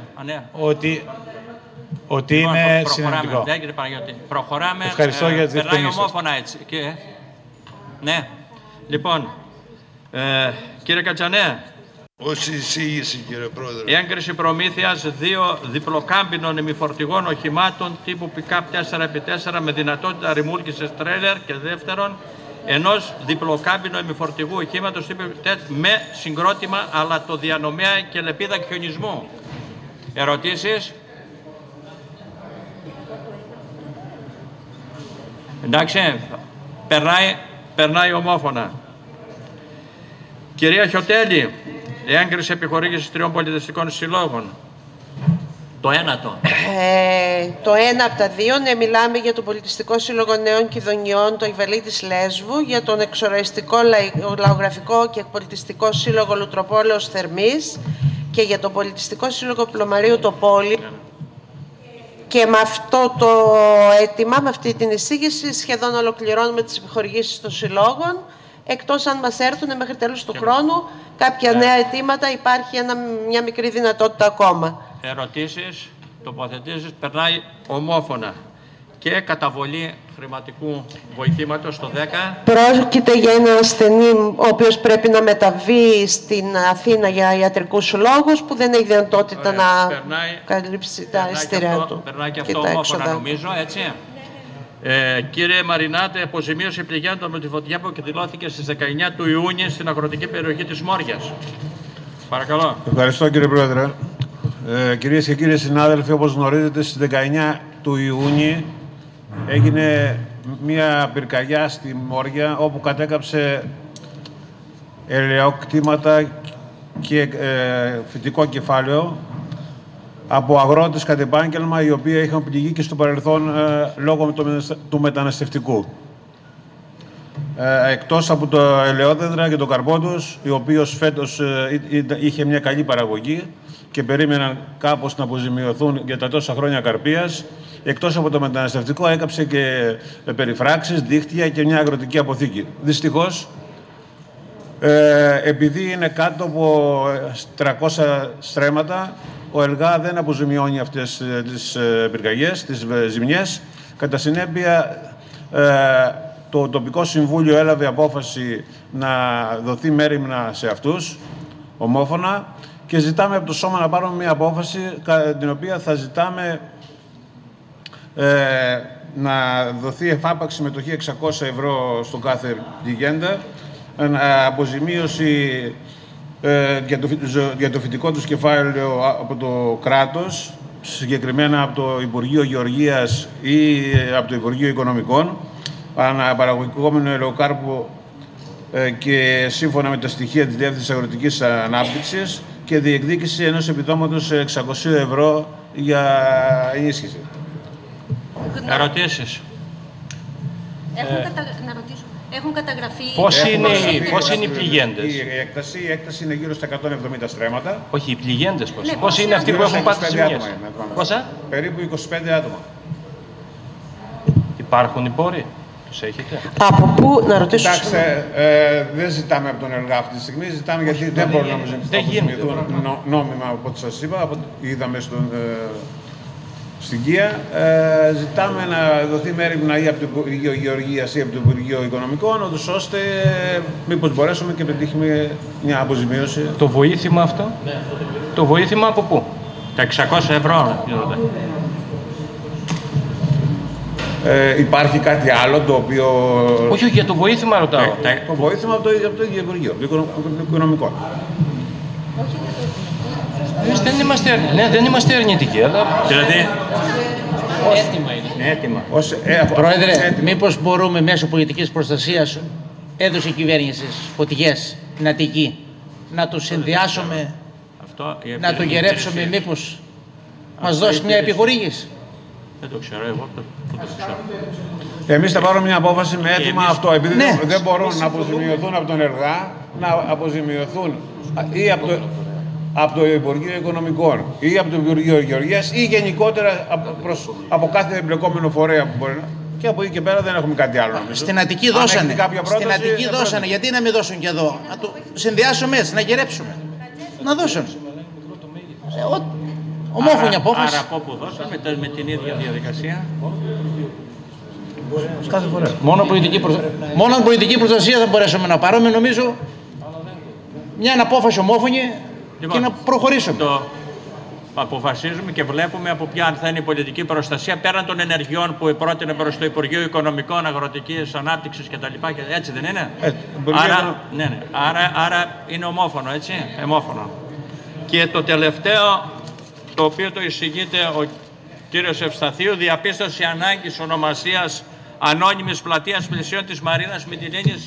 Ότι είναι συνενετικό. Προχωράμε. Ευχαριστώ για τις διευκρινήσεις. διευκρινήσεις. Ομόφωνα έτσι. Ναι. Λοιπόν, κύριε Κατσανέ. Ως εισήγηση, κύριε Πρόεδρε. Η έγκριση προμήθειας 2 διπλοκάμπινων ημιφορτηγών οχημάτων τύπου pick-up 4x4 με δυνατότητα ρημούλκησης τρέλερ και δεύτερον ενός διπλοκάμπινου ημιφορτηγού οχήματος τύπου με συγκρότημα αλλά το διανομέα και λεπίδα χιονισμού. Ερωτήσεις? Εντάξει, περνάει ομόφωνα. Κυρία Χιωτέλη, η έγκριση επιχορήγησης 3 πολιτιστικών συλλόγων. Το ένατο. Το ένα από τα 2, ναι, μιλάμε για το Πολιτιστικό Σύλλογο Νέων Κιδωνιών, το Ιβαλίτης Λέσβου, για τον Εξοραϊστικό Λαογραφικό και Πολιτιστικό Σύλλογο Λουτροπόλεως Θερμής και για τον Πολιτιστικό Σύλλογο Πλωμαρίου το Πόλι Και με αυτό το αίτημα, με αυτή την εισήγηση, σχεδόν ολοκληρώνουμε τις επιχορηγήσεις των συλλόγων. Εκτός αν μας έρθουν μέχρι τέλος του χρόνου κάποια νέα αιτήματα, υπάρχει μια μικρή δυνατότητα ακόμα. Ερωτήσεις, τοποθετήσεις, περνάει ομόφωνα. Και καταβολή χρηματικού βοηθήματος στο 10. Πρόκειται για ένα ασθενή ο οποίος πρέπει να μεταβεί στην Αθήνα για ιατρικούς λόγους, που δεν έχει δυνατότητα να καλύψει τα εισιτήρια του. Περνάει και αυτό ομόφωνα, νομίζω, έτσι. Κύριε Μαρινάτε, αποζημίωση πληγέντων με τη φωτιά που εκδηλώθηκε στις 19 του Ιούνιου στην αγροτική περιοχή της Μόριας. Παρακαλώ. Ευχαριστώ, κύριε Πρόεδρε. Κυρίες και κύριοι συνάδελφοι, όπως γνωρίζετε, στις 19 του Ιούνιου έγινε μια πυρκαγιά στη Μόρια, όπου κατέκαψε ελαιοκτήματα και φυτικό κεφάλαιο από αγρότες κατ' επάγγελμα, οι οποίοι είχαν πληγεί και στο παρελθόν λόγω του μεταναστευτικού. Εκτός από το ελαιόδεντρα και το καρπό τους, ο οποίος φέτος είχε μια καλή παραγωγή και περίμεναν κάπως να αποζημιωθούν για τα τόσα χρόνια καρπίας, εκτός από το μεταναστευτικό έκαψε και περιφράξεις, δίχτυα και μια αγροτική αποθήκη. Δυστυχώς, επειδή είναι κάτω από 300 στρέμματα, ο ΕΛΓΑ δεν αποζημιώνει αυτές τις πυρκαγιές, τις ζημιές. Κατά συνέπεια, το τοπικό συμβούλιο έλαβε απόφαση να δοθεί μέριμνα σε αυτούς, ομόφωνα, και ζητάμε από το Σώμα να πάρουμε μια απόφαση, την οποία θα ζητάμε να δοθεί εφάπαξ συμμετοχή 600 ευρώ στον κάθε πληγέντα, αποζημίωση για το φυτικό τους κεφάλαιο από το κράτος, συγκεκριμένα από το Υπουργείο Γεωργίας ή από το Υπουργείο Οικονομικών, αναπαραγωγικόμενο ελαιοκάρπο και σύμφωνα με τα στοιχεία της Διεύθυνσης Αγροτικής Ανάπτυξης, και διεκδίκηση ενός επιδόματος 600 ευρώ για ενίσχυση. Ερωτήσεις. Να ρωτήσω. Έχουν καταγραφεί... Πώς είναι οι πληγέντες? Η έκταση είναι γύρω στα 170 στρέμματα. Όχι, οι πληγέντες πώς είναι? Πώς είναι αυτοί που έχουν πάθει ζημιές? Πόσα? Περίπου 25 άτομα. Υπάρχουν οι πόροι? Τους έχετε? Από πού, να ρωτήσω? Κοιτάξτε, δεν ζητάμε από τον ΕΛΓΑ αυτή τη στιγμή, ζητάμε γιατί δεν μπορούν να αποζημιωθούν νόμιμα, από ό,τι σας είπα, είδαμε στην ΚΙΑ. Ζητάμε να δοθεί μέριμνα ή από το Υπουργείο Γεωργίας ή από το Υπουργείο Οικονομικών, ώστε μήπως μπορέσουμε και πετύχουμε μια αποζημίωση. Το βοήθημα αυτό, το βοήθημα από πού? Τα 600 ευρώ. Υπάρχει κάτι άλλο το οποίο... Όχι, για το βοήθημα ρωτάω. Το βοήθημα από το ίδιο Υπουργείο, το Οικονομικό. Δεν είμαστε αρνητικοί, αλλά... Δηλαδή... Έτοιμα είναι. Έτοιμα. Πρόεδρε, μήπως μπορούμε μέσω πολιτικής προστασίας, έδωσε η κυβέρνηση φωτιές, νατική, να το συνδυάσουμε, να το γερέψουμε, μήπως μας δώσει μια επιχορήγηση? Δεν το ξέρω, εγώ δεν το ξέρω. Εμείς θα πάρουμε μια απόφαση με έτοιμα αυτό, επειδή δεν μπορούν να αποζημιωθούν από τον ΕΛΓΑ, να αποζημιωθούν ή από το Υπουργείο Οικονομικών ή από το Υπουργείο Γεωργίας ή γενικότερα από κάθε εμπλεκόμενο φορέα που μπορεί να... Και από εκεί και πέρα δεν έχουμε κάτι άλλο. Στην Αττική δώσανε. Στην Αττική δώσανε. Γιατί να μην δώσουν και εδώ? Να το συνδυάσουμε έτσι, να γερέψουμε. Να δώσουν. Ομόφωνη απόφαση. Άρα από όπου δώσαμε με την ίδια διαδικασία. Κάθε φορά. Μόνο πολιτική προστασία θα μπορέσουμε να πάρουμε, νομίζω, μια απόφαση ομόφωνη και να προχωρήσουμε. Το αποφασίζουμε και βλέπουμε από ποια θα είναι η πολιτική προστασία πέραν των ενεργειών που πρότεινε προς το Υπουργείο Οικονομικών, Αγροτικής Ανάπτυξης κτλ. Έτσι δεν είναι? Άρα είναι ομόφωνο, έτσι, εμόφωνο. Και το τελευταίο, το οποίο το εισηγείται ο κύριος Ευσταθίου, διαπίστωση ανάγκης ονομασίας ανώνυμης πλατείας πλησίων της Μαρίνας Μυτιλήνης.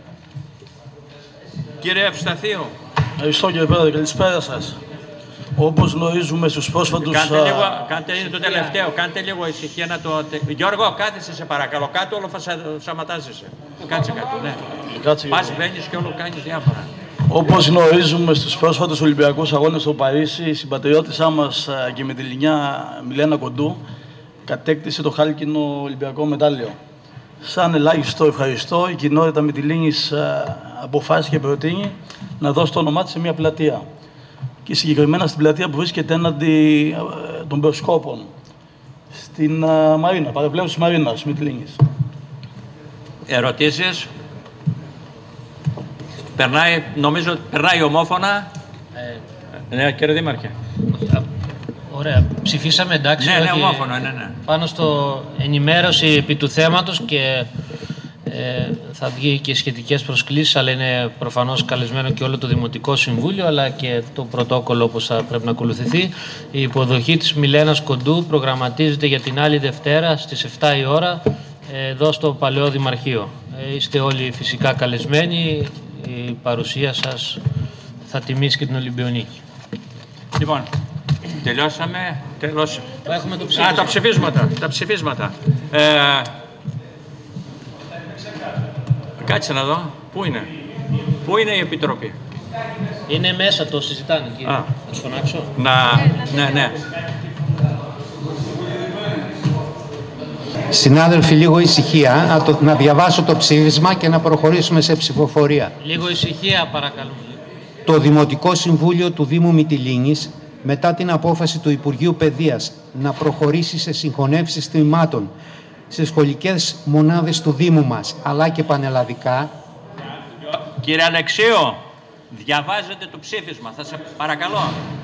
Κύριε Ευσταθίου. Ευχαριστώ κύριε Πρόεδρε, καλησπέρα σας. Όπως γνωρίζουμε στους πρόσφατους... Κάντε το τελευταίο, κάντε λίγο ησυχία να το... Γιώργο, κάθεσαι σε παρακαλώ, κάτω όλο σαματάζεσαι. Κάτσε κάτω, ναι. Πας, μπαίνεις και όλο κάνεις διάφορα. Όπως γνωρίζουμε στους πρόσφατους Ολυμπιακούς Αγώνες στο Παρίσι, η συμπατριώτησά μας και με τη Λινιά Μιλένα Κοντού κατέκτησε το χάλκινο Ολυμπιακό μετάλλιο. Σαν ελάχιστο ευχαριστώ, η κοινότητα Μυτιλήνης αποφάσισε και προτείνει να δώσει το όνομά της σε μια πλατεία. Και συγκεκριμένα στην πλατεία που βρίσκεται έναντι των Προσκόπων, στην Μαρίνα, παραπλέον της Μαρίνας, Μυτιλήνης. Ερωτήσεις? Νομίζω ότι περνάει ομόφωνα. Ναι, κύριε Δήμαρχε. Ωραία. Ψηφίσαμε, εντάξει. Ναι, ομόφωνα, ναι. Πάνω στο ενημέρωση επί του θέματος και θα βγει και σχετικές προσκλήσεις, αλλά είναι προφανώς καλεσμένο και όλο το Δημοτικό Συμβούλιο, αλλά και το πρωτόκολλο όπως θα πρέπει να ακολουθηθεί. Η υποδοχή της Μιλένας Κοντού προγραμματίζεται για την άλλη Δευτέρα στις 7 η ώρα εδώ στο Παλαιό Δημαρχείο. Είστε όλοι φυσικά καλεσμένοι. Η παρουσία σας θα τιμήσει και την Ολυμπιονίκη. Λοιπόν, τελειώσαμε. Έχουμε το ψήφισμα. Τα ψηφίσματα. Κάτσε να δω. Πού είναι η Επιτροπή? Είναι μέσα, το συζητάνε, κύριε. Να τους φωνάξω. Ναι. Συνάδελφοι, λίγο ησυχία, να διαβάσω το ψήφισμα και να προχωρήσουμε σε ψηφοφορία. Λίγο ησυχία, παρακαλώ. Το Δημοτικό Συμβούλιο του Δήμου Μυτιλήνης, μετά την απόφαση του Υπουργείου Παιδείας να προχωρήσει σε συγχωνεύσεις τμήματων σε σχολικές μονάδες του Δήμου μας, αλλά και πανελλαδικά. Κύριε Αλεξίου, διαβάζετε το ψήφισμα, θα σε παρακαλώ.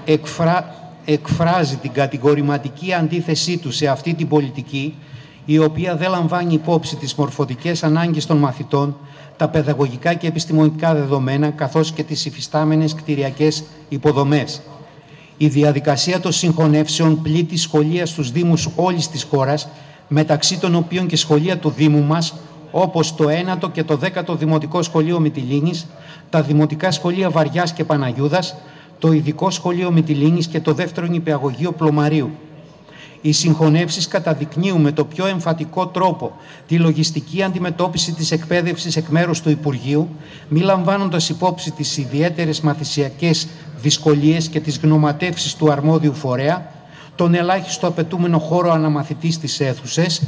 Εκφράζει την κατηγορηματική αντίθεσή του σε αυτή την πολιτική, η οποία δεν λαμβάνει υπόψη τις μορφωτικές ανάγκες των μαθητών, τα παιδαγωγικά και επιστημονικά δεδομένα, καθώς και τις υφιστάμενες κτηριακές υποδομές. Η διαδικασία των συγχωνεύσεων πλήττει σχολεία στους Δήμους όλης της χώρας, μεταξύ των οποίων και σχολεία του Δήμου μας, όπως το 9ο και το 10ο Δημοτικό Σχολείο Μυτιλήνης, τα Δημοτικά Σχολεία Βαριάς και Παναγιούδας, το Ειδικό Σχολείο Μυτιλήνης και το 2ο Νηπιαγωγείο Πλωμαρίου. Οι συγχωνεύσεις καταδεικνύουν με το πιο εμφατικό τρόπο τη λογιστική αντιμετώπιση της εκπαίδευσης εκ μέρους του Υπουργείου, μη λαμβάνοντας υπόψη τις ιδιαίτερες μαθησιακές δυσκολίες και τις γνωματεύσεις του αρμόδιου φορέα, τον ελάχιστο απαιτούμενο χώρο αναμαθητής στις αίθουσες,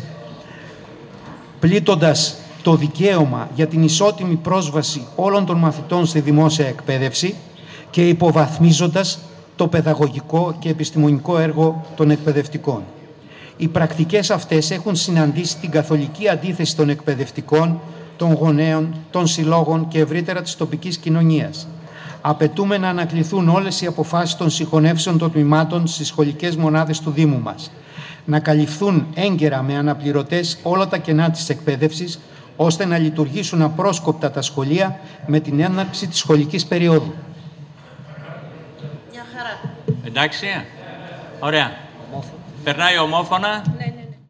πλήττοντας το δικαίωμα για την ισότιμη πρόσβαση όλων των μαθητών στη δημόσια εκπαίδευση και υποβαθμίζοντας το παιδαγωγικό και επιστημονικό έργο των εκπαιδευτικών. Οι πρακτικές αυτές έχουν συναντήσει την καθολική αντίθεση των εκπαιδευτικών, των γονέων, των συλλόγων και ευρύτερα της τοπικής κοινωνίας. Απαιτούμε να ανακληθούν όλες οι αποφάσεις των συγχωνεύσεων των τμήματων στις σχολικές μονάδες του Δήμου μας. Να καλυφθούν έγκαιρα με αναπληρωτές όλα τα κενά της εκπαίδευσης, ώστε να λειτουργήσουν απρόσκοπτα τα σχολεία με την έναρξη της σχολικής περίοδου. Εντάξει, ωραία. Περνάει ομόφωνα.